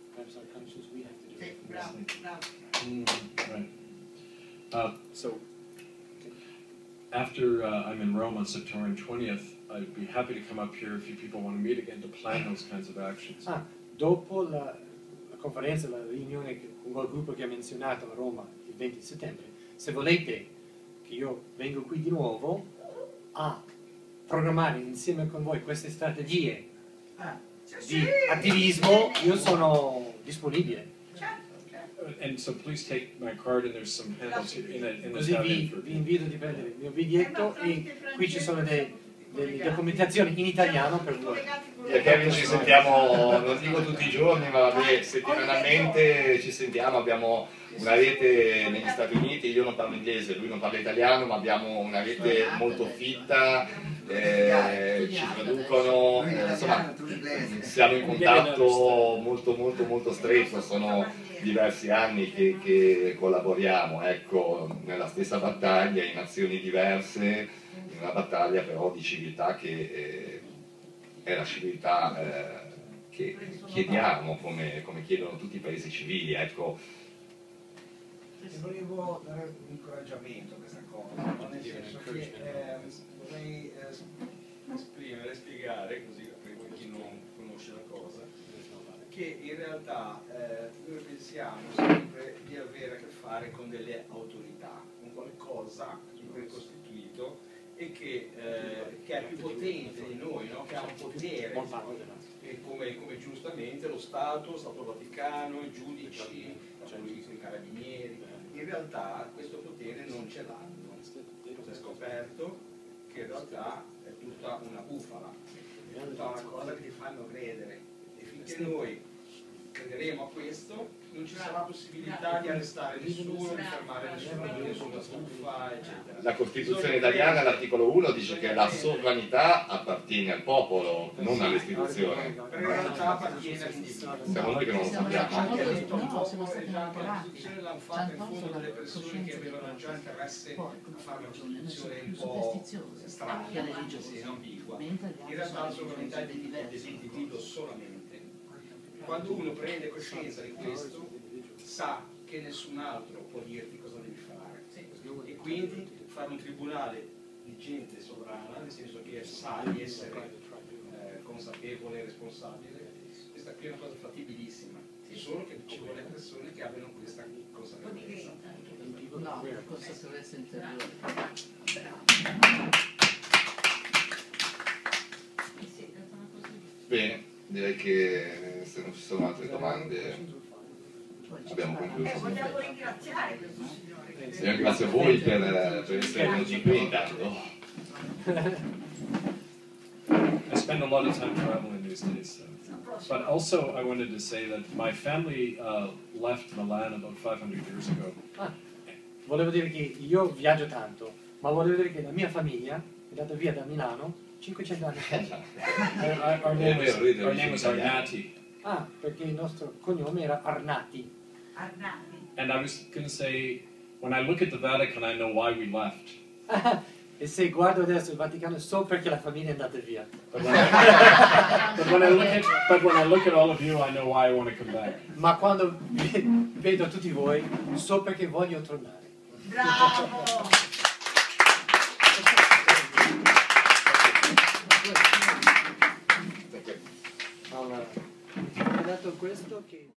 Mm, right. Uh, so, after uh, I'm in Rome on September twentieth, I'd be happy to come up here if you people want to meet again to plan those kinds of actions. Ah, dopo la, la conferenza, la riunione che, con il gruppo che ha menzionato a Roma il venti settembre, se volete che io vengo qui di nuovo a programmare insieme con voi queste strategie di attivismo, io sono disponibile. And so please take my card, and there's some handouts in, in, in the Così tab vi, for vi invito di prendere il mio biglietto e qui ci sono dei, delle documentazioni in italiano per voi. Perché ci sentiamo, non dico tutti i giorni, ma vabbè, settimanalmente ci sentiamo, abbiamo una rete negli Stati Uniti, io non parlo inglese, lui non parla italiano, ma abbiamo una rete molto fitta, eh, ci traducono, eh, insomma siamo in contatto molto molto molto stretto, sono diversi anni che, che collaboriamo, ecco, nella stessa battaglia, in azioni diverse, in una battaglia però di civiltà che eh, è la civiltà eh, che chiediamo, come, come chiedono tutti i paesi civili, ecco. Volevo dare un incoraggiamento a questa cosa, nel senso che eh, vorrei eh, esprimere, spiegare, così per chi non conosce la cosa, che in realtà eh, noi pensiamo sempre di avere a che fare con delle autorità, con qualcosa che è costituito e che, eh, che è più potente di noi, no? Che ha un potere, e come, come giustamente lo Stato, lo Stato Vaticano, i giudici, cioè i carabinieri. In realtà questo potere non ce l'hanno, si è scoperto che in realtà è tutta una bufala, è tutta una cosa che ti fanno credere, e finché noi crederemo a questo non ci sarà possibilità di arrestare nessuno, di fermare nessuno, di nessuna stufa, eccetera. La Costituzione italiana, l'articolo uno, dice che la sovranità appartiene al popolo, non all'istituzione. Però in realtà appartiene all'individuo. Siamo noi che non lo sappiamo. Anche il popolo e anche la Costituzione l'hanno fatta in fondo delle persone che avevano già interesse a fare una Costituzione un po' strana, sì, ambigua. In realtà la sovranità è dell'individuo solamente. Quando uno prende coscienza di questo, sa che nessun altro può dirti cosa devi fare, e quindi fare un tribunale di gente sovrana, nel senso che sa di essere eh, consapevole e responsabile, questa qui è una cosa fattibilissima, solo che ci vuole persone che abbiano questa consapevolezza. No, consapevolezza interiore. Bene, direi che se non ci sono altre domande abbiamo concluso. Vogliamo ringraziare questo signore. Sì, ringrazio voi per, per essere venuti qui intanto. I spend a lot of time traveling these days, so. But also I wanted to say that my family uh, left Milan about five hundred years ago. Ah, volevo dire che io viaggio tanto, ma volevo dire che la mia famiglia è andata via da Milano cinquecento anni fa. our, our name was, our name was Arnati. Ah, perché il nostro cognome era Arnati. Arnati. And I was going to say, when I look at the Vatican, I know why we left. E se guardo adesso il Vaticano so perché la famiglia è andata via. But when, I, but, when I look at, but when I look at all of you, I know why I want to come back. Ma quando vedo tutti voi, so perché voglio tornare. Bravo! Allora, ho dato questo che...